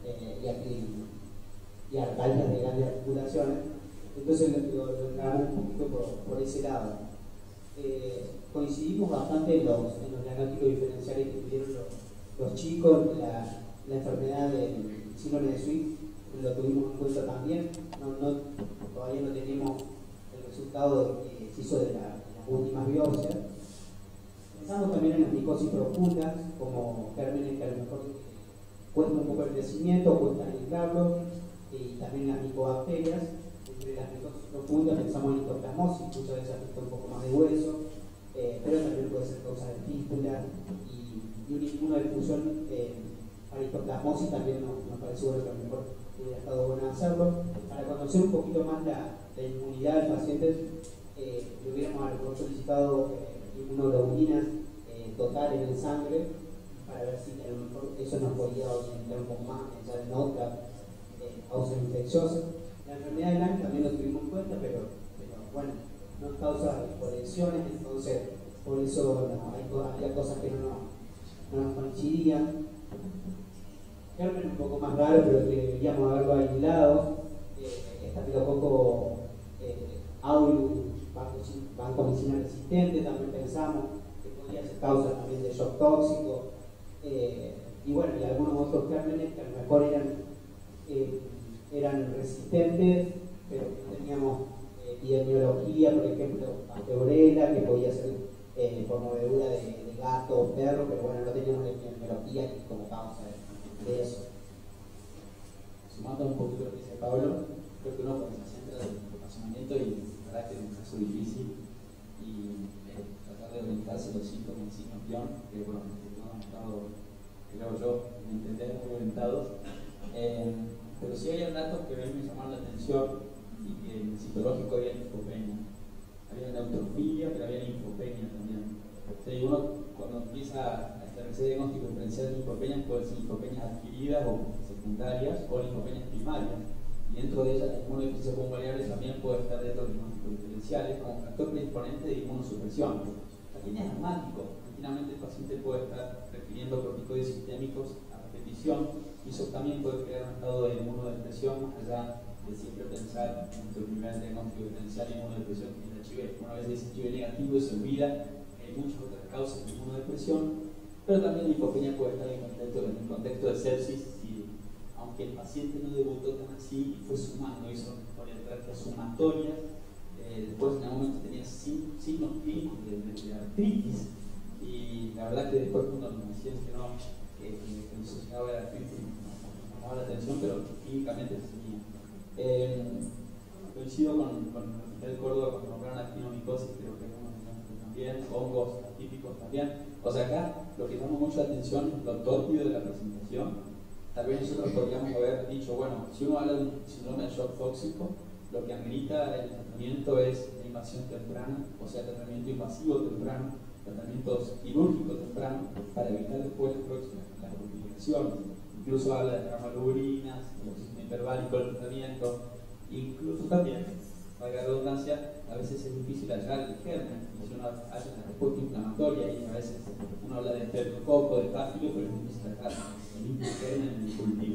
y arcalgias de grandes articulaciones. Entonces lo encaramos un poquito por ese lado. Coincidimos bastante en los diagnósticos diferenciales que tuvieron los chicos. La enfermedad del síndrome de Swift lo tuvimos en cuenta también. Todavía no tenemos el resultado que se hizo de las últimas biopsias. Pensamos también en las micosis profundas, como gérmenes que a lo mejor cuesta un poco el crecimiento, cuesta aislarlos, y también las micobacterias. Entre las micosis profundas pensamos en histoplasmosis, muchas veces afecta un poco más de hueso, pero también puede ser causa de fístula y una inmunodifusión para histoplasmosis también nos parece bueno, que a lo mejor hubiera estado bueno hacerlo. Para conocer un poquito más la inmunidad del paciente, le hubiéramos solicitado inmunoglobulinas totales en sangre, para ver si a lo mejor eso nos podía orientar un poco más, pensar en otras causas infecciosas. La enfermedad de Lyme también lo tuvimos en cuenta, pero bueno, no causa colecciones, entonces por eso había cosas que no nos coincidían. Germen un poco más raro, pero que deberíamos haberlo aislado. Estafilococo aureus, vancomicina resistente, también pensamos que podría ser causa también de shock tóxico. Y bueno, y algunos otros gérmenes que a lo mejor eran resistentes, pero que teníamos epidemiología, por ejemplo, anteurela, que podía ser por movedura de gato o perro, pero bueno, no teníamos epidemiología como causa de eso. Sumando un poquito lo que dice Pablo, creo que uno cuando se centra en el razonamiento y la verdad que es un caso difícil y tratar de orientarse los síntomas y signos guión, que bueno, no han estado, creo yo, en entender muy orientados. Pero sí hay datos que a mí me llamaron la atención y que en el citológico había linfopenia. Había neutrofilia, pero había linfopenia también. O sea, y uno cuando empieza a establecer diagnóstico diferencial de linfopenias, puede ser linfopenias adquiridas o secundarias o linfopenias primarias. Y dentro de ellas la inmunodeficiencia pulmonar también puede estar dentro de los diagnósticos diferenciales como factor predisponente de inmunosupresión. También es asmático. Continuamente el paciente puede estar requiriendo corticoides sistémicos a repetición. Y eso también puede crear un estado de inmunodepresión, más allá de siempre pensar en tu primer diagnóstico diferencial de inmunodepresión que es la HIV. Una vez dice HIV negativo y se olvida que hay muchas otras causas de inmunodepresión, pero también la linfopenia puede estar en el contexto de sepsis, aunque el paciente no debutó tan así y fue sumando, hizo poliartritis sumatorias, después en algún momento tenía signos clínicos de artritis, y la verdad que después cuando nos decían que no, que se llegaba a la artritis, nos llamaba la atención, pero clínicamente se tenía. Coincido con el Hospital de Córdoba cuando nombraron actinomicosis, creo que también, hongos atípicos también. O sea, acá lo que llama mucho la atención es lo tórpido de la presentación. Tal vez nosotros podríamos haber dicho, bueno, si uno habla de un síndrome de shock tóxico, lo que amerita el tratamiento es la invasión temprana, o sea, tratamiento invasivo temprano, tratamientos quirúrgicos temprano, para evitar después las complicaciones. Incluso habla de tramalurinas, de oxígeno hiperbárico del tratamiento, incluso también valga la redundancia, a veces es difícil hallar el germen. Si uno hace una respuesta inflamatoria y a veces uno habla de estreptococo, de páfilo, pero es difícil hallar el mismo germen en el cultivo.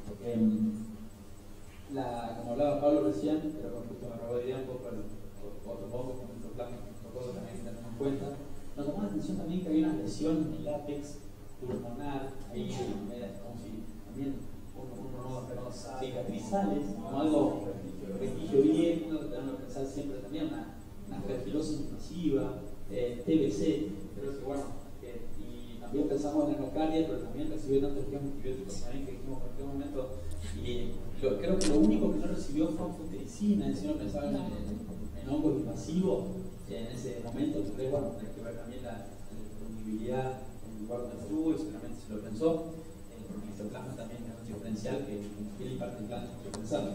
Como hablaba Pablo recién, pero con justo me robó de idea un poco otro poco con nuestro plan, otro poco también que tenemos en cuenta. Nos llamó la atención también que había una lesión en el látex pulmonar, ahí como si también unos cicatrizales, como algo prestigio bien, uno tenemos que pensar siempre también una aspergilosis invasiva, TBC, creo que bueno, y también pensamos en la nocardia, pero también recibió tantos antibióticos también que dijimos en aquel momento, y creo que lo único que no recibió fue anfotericina, si uno pensaba en hongos invasivos, en ese momento, entonces bueno, hay que ver también la disponibilidad en el lugar donde estuvo y seguramente se lo pensó, porque el histoplasma también es un diferencial que tiene parte del plan hay que pensarlo.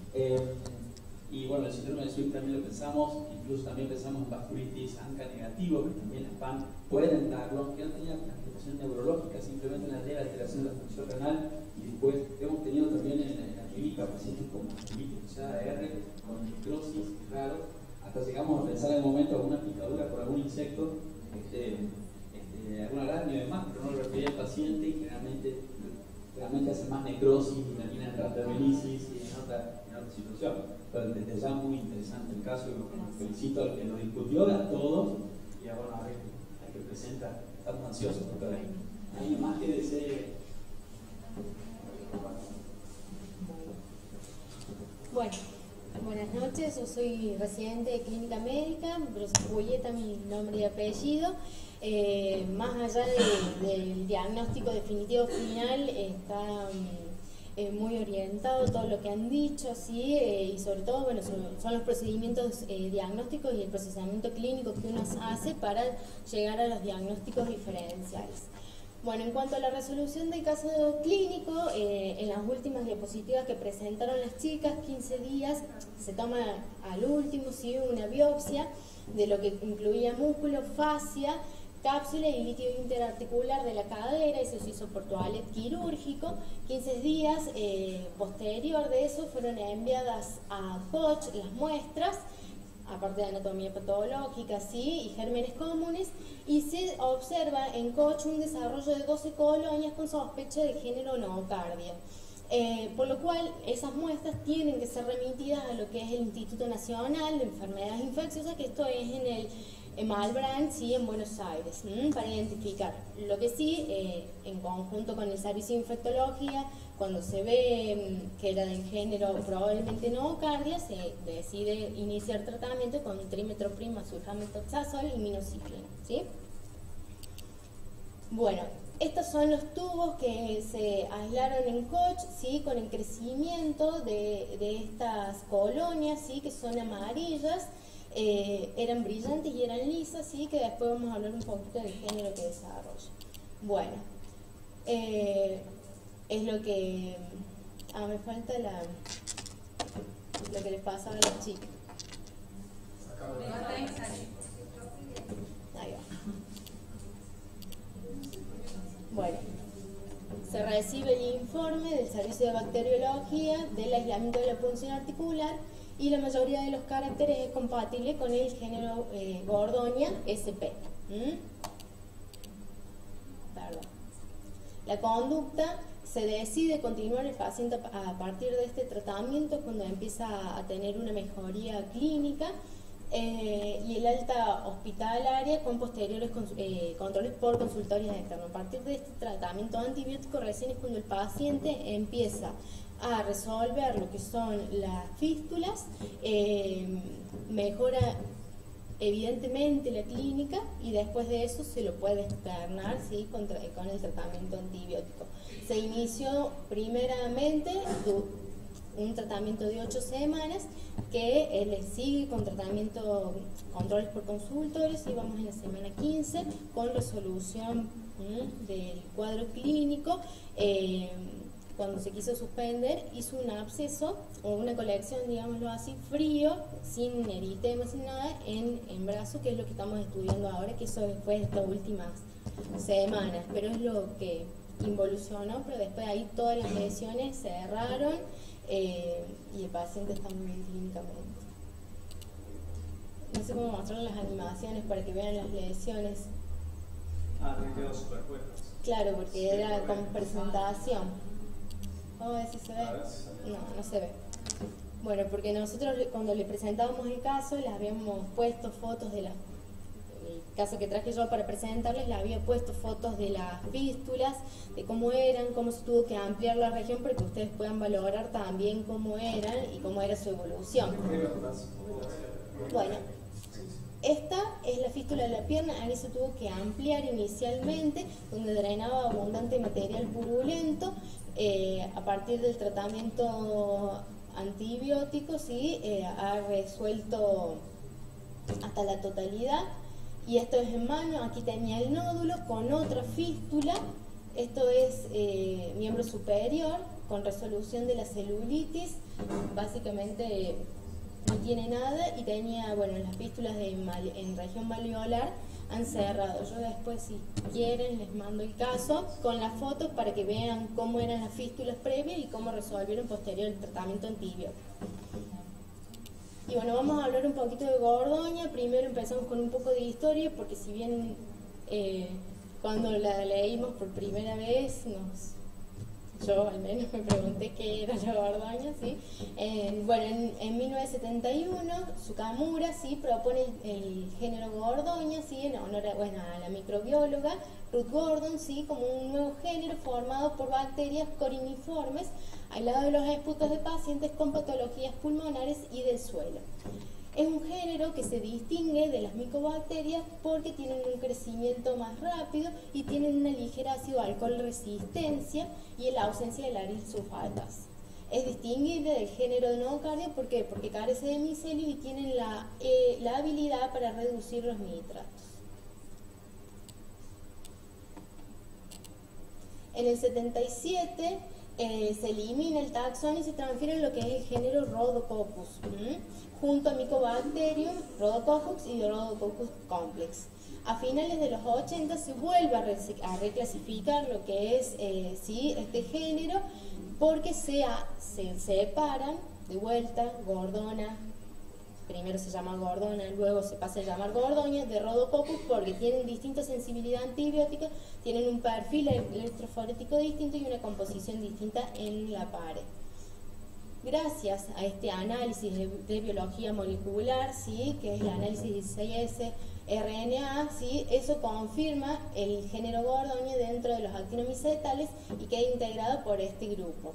Y bueno, el síndrome de Swift también lo pensamos, incluso también pensamos en vasculitis ANCA negativo, que también las PAN pueden darlo, que no tenía manifestación neurológica, simplemente una leve alteración de la función renal, y después hemos tenido también en la clínica pacientes con vasculitis, o sea, AR, con necrosis, raro, hasta llegamos a pensar en el momento alguna picadura por algún insecto, algún arácnido y demás, pero no lo refería al paciente y generalmente hace más necrosis y termina en tratomelisis y en otra situación. Pero desde ya muy interesante el caso y felicito al que lo discutió, a todos, y bueno, a ver, al que presenta, estamos ansiosos por todo ahí. Hay más que desee. Bueno, buenas noches, yo soy residente de clínica médica, Julieta, mi nombre y apellido. Más allá del diagnóstico definitivo final, está muy orientado todo lo que han dicho, ¿sí? Y sobre todo, bueno, son los procedimientos diagnósticos y el procesamiento clínico que uno hace para llegar a los diagnósticos diferenciales. Bueno, en cuanto a la resolución del caso clínico, en las últimas diapositivas que presentaron las chicas, 15 días, se toma al último, ¿sí? Una biopsia de lo que incluía músculo, fascia, cápsula y líquido interarticular de la cadera, eso se hizo por toilet quirúrgico. 15 días posterior de eso fueron enviadas a Koch las muestras, aparte de anatomía patológica, ¿sí? Y gérmenes comunes, y se observa en Koch un desarrollo de 12 colonias con sospecha de género nocardia. Por lo cual esas muestras tienen que ser remitidas a lo que es el Instituto Nacional de Enfermedades Infecciosas, que esto es en Malbrán, sí, en Buenos Aires, para identificar. Lo que sí, en conjunto con el servicio de infectología, cuando se ve que era del género probablemente nocardia, se decide iniciar tratamiento con trimetoprim, sulfamethoxazol y minocycline, ¿sí? Bueno, estos son los tubos que se aislaron en Koch, ¿sí? Con el crecimiento de estas colonias, ¿sí? Que son amarillas. Eran brillantes y eran lisas, ¿sí? Que después vamos a hablar un poquito del género que desarrolla. Bueno, es lo que... me falta lo que les pasaba a los chicos. Ahí va. Bueno, se recibe el informe del servicio de bacteriología del aislamiento de la punción articular, y la mayoría de los caracteres es compatible con el género Gordonia SP. Perdón. La conducta se decide continuar el paciente a partir de este tratamiento cuando empieza a tener una mejoría clínica y el alta hospitalaria con posteriores controles por consultorios externos. A partir de este tratamiento antibiótico recién es cuando el paciente empieza a resolver lo que son las fístulas, mejora evidentemente la clínica y después de eso se lo puede externar, ¿sí? con el tratamiento antibiótico. Se inició primeramente un tratamiento de 8 semanas que le sigue con tratamiento, controles por consultorios, y vamos en la semana 15 con resolución del cuadro clínico. Cuando se quiso suspender, hizo un absceso o una colección, digámoslo así, frío, sin eritema, sin nada, en brazo, que es lo que estamos estudiando ahora, que eso fue estas últimas semanas, pero es lo que involucionó, pero después ahí todas las lesiones se cerraron y el paciente está muy bien clínicamente. no sé cómo mostrar las animaciones para que vean las lesiones. Me quedó superpuestas. Claro, porque era con presentación. Vamos a ver si se ve. No se ve. Bueno, porque nosotros cuando le presentábamos el caso, les habíamos puesto fotos de el caso que traje yo para presentarles, les había puesto fotos de las fístulas, de cómo eran, cómo se tuvo que ampliar la región para que ustedes puedan valorar también cómo eran y cómo era su evolución. Bueno, esta es la fístula de la pierna, ahí se tuvo que ampliar inicialmente, donde drenaba abundante material purulento, a partir del tratamiento antibiótico, ¿sí? Ha resuelto hasta la totalidad. Y esto es en mano, aquí tenía el nódulo con otra fístula, esto es miembro superior, con resolución de la celulitis, básicamente no tiene nada, y tenía, bueno, las fístulas en región malleolar han cerrado. Yo después, si quieren, les mando el caso con las fotos para que vean cómo eran las fístulas previas y cómo resolvieron posterior el tratamiento antibiótico. Y bueno, vamos a hablar un poquito de Gordoña. Primero empezamos con un poco de historia, porque si bien cuando la leímos por primera vez, yo al menos me pregunté qué era la Gordoña, ¿sí? Bueno, en 1971, Sukamura, ¿sí?, propone el género Gordoña, ¿sí?, en honor a la microbióloga Ruth Gordon, ¿sí?, como un nuevo género formado por bacterias coriniformes, al lado de los esputos de pacientes con patologías pulmonares y del suelo. Es un género que se distingue de las micobacterias porque tienen un crecimiento más rápido y tienen una ligera ácido-alcohol resistencia y la ausencia de aril sulfatasa. Es distinguible del género de nocardia, ¿por qué? Porque carece de micelio y tienen la habilidad para reducir los nitratos. En el 77 se elimina el taxón y se transfiere en lo que es el género Rhodococcus, junto a Mycobacterium, Rhodococcus y Rhodococcus complex. A finales de los 80 se vuelve a reclasificar lo que es sí, este género, porque se separan de vuelta Gordona. Primero se llama Gordona, luego se pasa a llamar Gordoña, de Rhodococcus, porque tienen distinta sensibilidad antibiótica, tienen un perfil electroforético distinto y una composición distinta en la pared. Gracias a este análisis de biología molecular, ¿sí?, que es el análisis 16S RNA, ¿sí?, eso confirma el género Gordoña dentro de los actinomicetales y queda integrado por este grupo.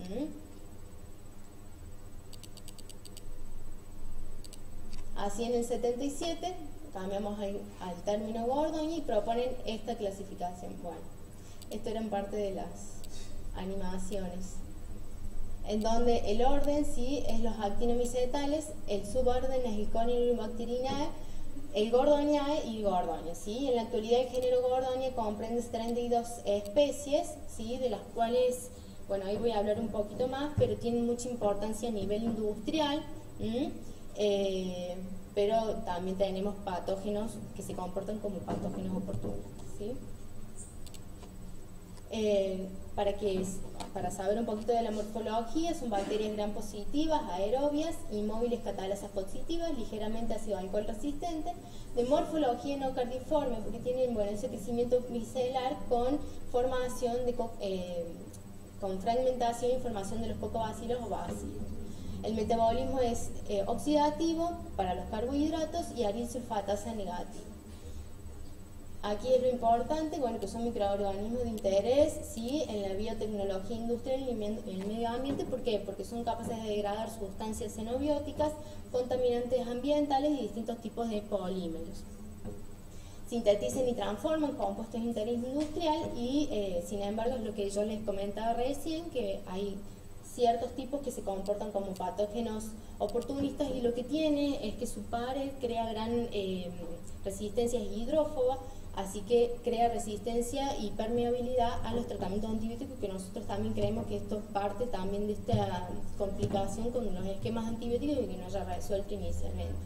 Así en el 77 cambiamos al término Gordoña y proponen esta clasificación. Bueno, esto eran parte de las animaciones, en donde el orden, sí, es los actinomicetales, el suborden es el Corynebacterinae, el Gordoñae y Gordoña, ¿sí? En la actualidad el género Gordoña comprende 32 especies, ¿sí?, de las cuales, bueno, ahí voy a hablar un poquito más, pero tienen mucha importancia a nivel industrial. Pero también tenemos patógenos que se comportan como patógenos oportunistas, ¿sí? Para saber un poquito de la morfología, son bacterias gram positivas, aerobias, inmóviles catalasas positivas, ligeramente ácido-alcohol resistentes, de morfología no cardiforme, porque tienen, bueno, ese crecimiento micelar con formación con fragmentación y formación de los cocobacilos o bacilos. El metabolismo es oxidativo para los carbohidratos y aril sulfatasa negativo. Aquí es lo importante, bueno, que son microorganismos de interés, ¿sí?, en la biotecnología industrial y en el medio ambiente. ¿Por qué? Porque son capaces de degradar sustancias xenobióticas, contaminantes ambientales y distintos tipos de polímeros. Sintetizan y transforman compuestos de interés industrial y, sin embargo, es lo que yo les comentaba recién, que hay ciertos tipos que se comportan como patógenos oportunistas, y lo que tiene es que su pared crea gran resistencia hidrófoba, así que crea resistencia y permeabilidad a los tratamientos antibióticos, que nosotros también creemos que esto es parte también de esta complicación con los esquemas antibióticos y que no haya resuelto inicialmente.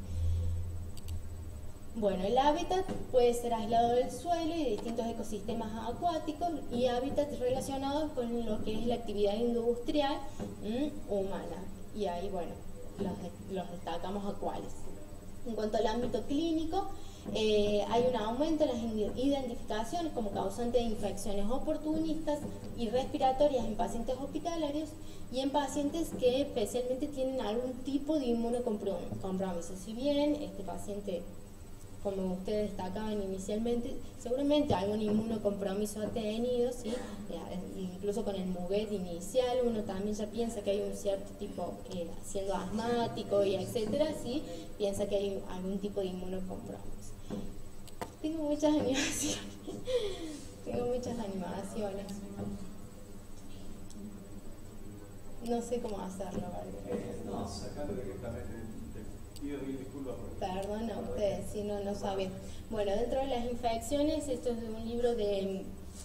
Bueno, el hábitat puede ser aislado del suelo y de distintos ecosistemas acuáticos, y hábitats relacionados con lo que es la actividad industrial humana. Y ahí, bueno, los destacamos a cuáles. En cuanto al ámbito clínico, hay un aumento en las identificaciones como causante de infecciones oportunistas y respiratorias en pacientes hospitalarios y en pacientes que especialmente tienen algún tipo de inmunocompromiso. Si bien este paciente, como ustedes destacaban inicialmente, seguramente algún inmunocompromiso ha tenido, ¿sí? Incluso con el MUGET inicial uno también ya piensa que hay un cierto tipo, siendo asmático y etcétera, ¿sí? Piensa que hay algún tipo de inmunocompromiso. Tengo muchas animaciones. No sé cómo hacerlo, ¿vale? No, sacando directamente. Pido mil disculpas. Perdón a ustedes, si no sabía. Bueno, dentro de las infecciones, esto es de un libro de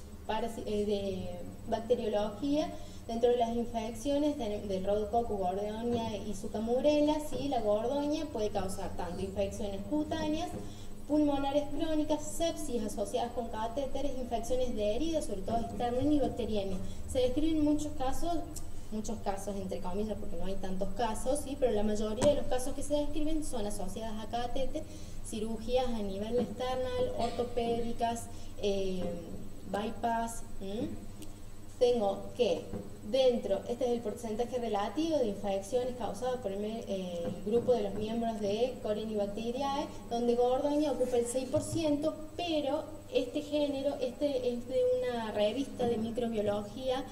bacteriología. Dentro de las infecciones del Rhodococcus, Gordonia y Zucamurela, ¿sí? La gordoña puede causar tanto infecciones cutáneas, pulmonares crónicas, sepsis asociadas con catéteres, infecciones de heridas, sobre todo externas, y bacteriemia. Se describen muchos casos entre comillas porque no hay tantos casos, ¿sí? Pero la mayoría de los casos que se describen son asociadas a catéter, cirugías a nivel external, ortopédicas, bypass. Tengo que este es el porcentaje relativo de infecciones causadas por el grupo de los miembros de Corynebacteriae, donde gordoña ocupa el 6%, pero este género, es de una revista de microbiología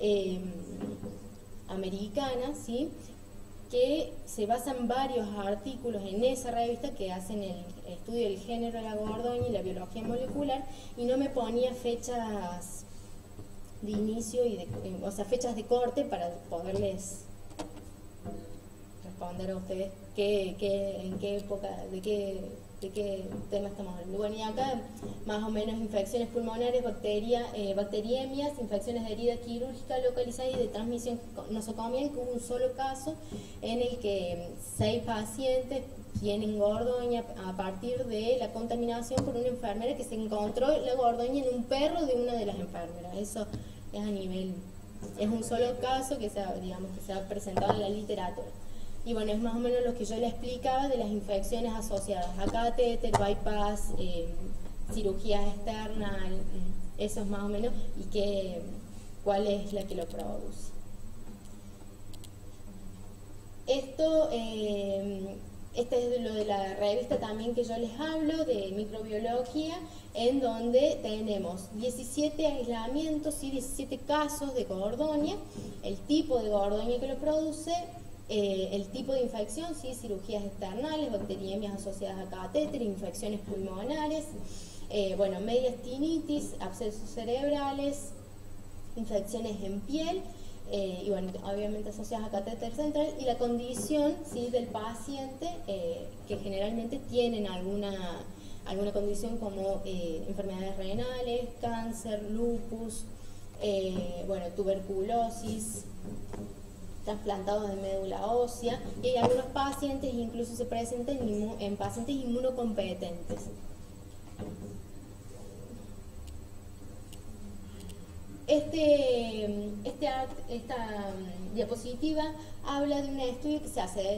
americana, ¿sí? Que se basan varios artículos en esa revista que hacen el estudio del género de la gordoña y la biología molecular, y no me ponía fechas de inicio o sea, fechas de corte para poderles responder a ustedes en qué época, de qué tema estamos hablando. Bueno, y acá más o menos infecciones pulmonares, bacteriemias, infecciones de herida quirúrgica localizada y de transmisión nosocomial, que hubo un solo caso en el que 6 pacientes tienen gordoña a partir de la contaminación por una enfermera que se encontró la gordoña en un perro de una de las enfermeras. Eso es un solo caso que se ha presentado en la literatura. Y bueno, es más o menos lo que yo le explicaba de las infecciones asociadas a catéter, bypass, cirugías externas, eso es más o menos, y cuál es la que lo produce. Este es lo de la revista también que yo les hablo, de microbiología, en donde tenemos 17 aislamientos y 17 casos de gordoña, el tipo de gordoña que lo produce, el tipo de infección, ¿sí? Cirugías externales, bacteriemias asociadas a catéter, infecciones pulmonares, medias tinitis, abscesos cerebrales, infecciones en piel, y bueno, obviamente asociadas a catéter central, y la condición, ¿sí? Del paciente, que generalmente tienen alguna condición como enfermedades renales, cáncer, lupus, tuberculosis, trasplantados de médula ósea, y hay algunos pacientes incluso se presentan en pacientes inmunocompetentes. Esta diapositiva habla de un estudio que se hace de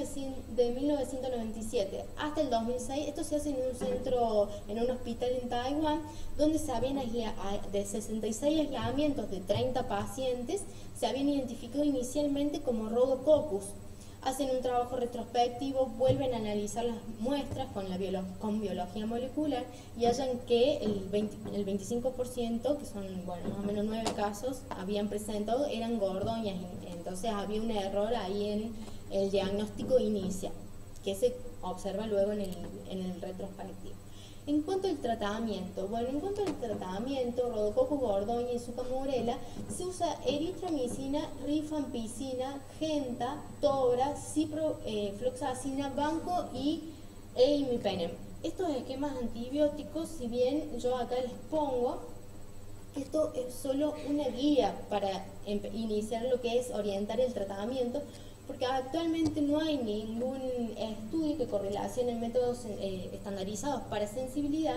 1997 hasta el 2006. Esto se hace en un hospital en Taiwán, donde se habían de 66 aislamientos de 30 pacientes, se habían identificado inicialmente como Rhodococcus. Hacen un trabajo retrospectivo, vuelven a analizar las muestras con biología molecular y hallan que el 25%, que son más o menos 9 casos, habían presentado, eran gordoñas. Entonces había un error ahí en el diagnóstico inicial, que se observa luego en el retrospectivo. En cuanto al tratamiento, Rhodococcus, gordoña y Zucamurela, se usa eritromicina, rifampicina, genta, tobra, ciprofloxacina, banco e imipenem. Estos esquemas antibióticos, si bien yo acá les pongo, esto es solo una guía para iniciar lo que es orientar el tratamiento, porque actualmente no hay ningún estudio que correlacione métodos estandarizados para sensibilidad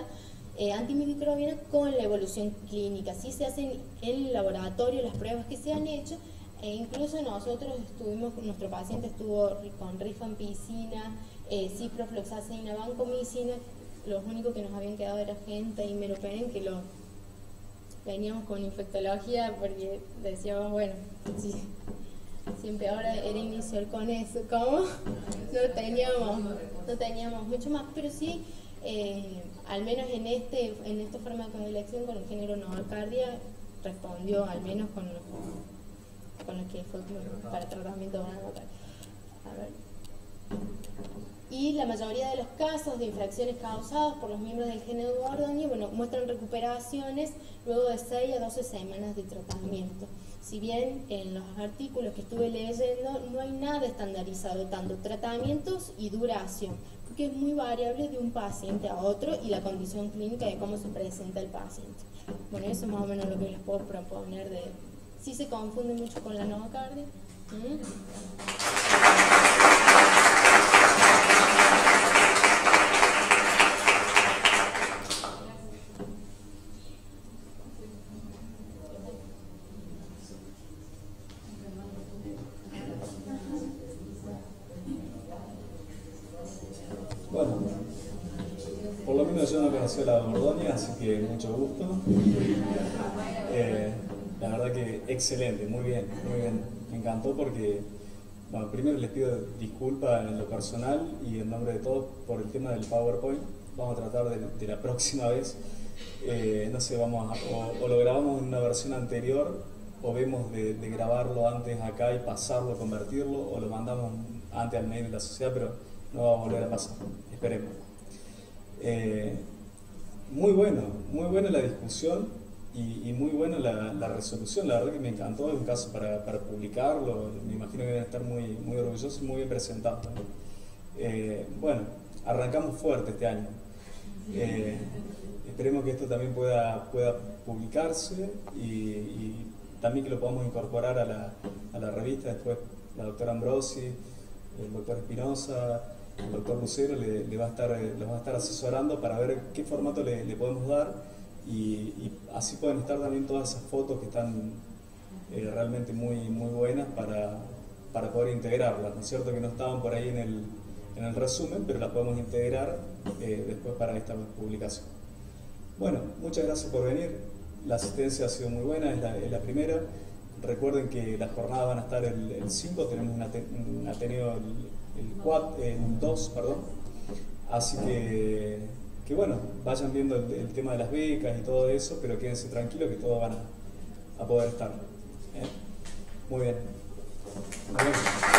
antimicrobiana con la evolución clínica. Sí se hacen en el laboratorio las pruebas que se han hecho E incluso nosotros nuestro paciente estuvo con rifa en piscina, ciprofloxacina, vancomicina. Los únicos que nos habían quedado era gente y meropenem, que veníamos con infectología porque decíamos, bueno, si empeora era iniciar con eso, ¿cómo? No teníamos mucho más, pero sí, al menos en estos fármacos de elección con el género novocardia respondió al menos con lo que fue para tratamiento de una novocardia. A ver. Y la mayoría de los casos de infracciones causadas por los miembros del género Gordonia, muestran recuperaciones luego de 6 a 12 semanas de tratamiento. Si bien en los artículos que estuve leyendo no hay nada estandarizado, tanto tratamientos y duración, porque es muy variable de un paciente a otro y la condición clínica de cómo se presenta el paciente. Bueno, eso es más o menos lo que les puedo proponer de... Sí se confunde mucho con la novocardia. Bueno, por lo menos yo no conocía la Gordonia, así que mucho gusto. La verdad que excelente, muy bien, me encantó porque, bueno, primero les pido disculpas en lo personal y en nombre de todos por el tema del PowerPoint. Vamos a tratar de la próxima vez, no sé, o lo grabamos en una versión anterior o vemos de grabarlo antes acá y pasarlo, convertirlo, o lo mandamos antes al mail de la sociedad, pero no va a volver a pasar, esperemos. Muy buena la discusión y muy buena la resolución, la verdad que me encantó, es un caso para publicarlo, me imagino que deben estar muy orgullosos y muy bien presentados, ¿no? Bueno, arrancamos fuerte este año, esperemos que esto también pueda publicarse y también que lo podamos incorporar a la revista, después la doctora Ambrosi, el doctor Espinosa, el doctor Lucero los va a estar asesorando para ver qué formato le podemos dar y así pueden estar también todas esas fotos que están realmente muy buenas para poder integrarlas, ¿no es cierto? Que no estaban por ahí en el resumen, pero las podemos integrar después para esta publicación. Bueno, muchas gracias por venir, la asistencia ha sido muy buena, es la primera. Recuerden que las jornadas van a estar el 5, tenemos un Ateneo el 2, perdón. Así que bueno, vayan viendo el tema de las becas y todo eso, pero quédense tranquilos que todos van a poder estar. Muy bien. Muy bien.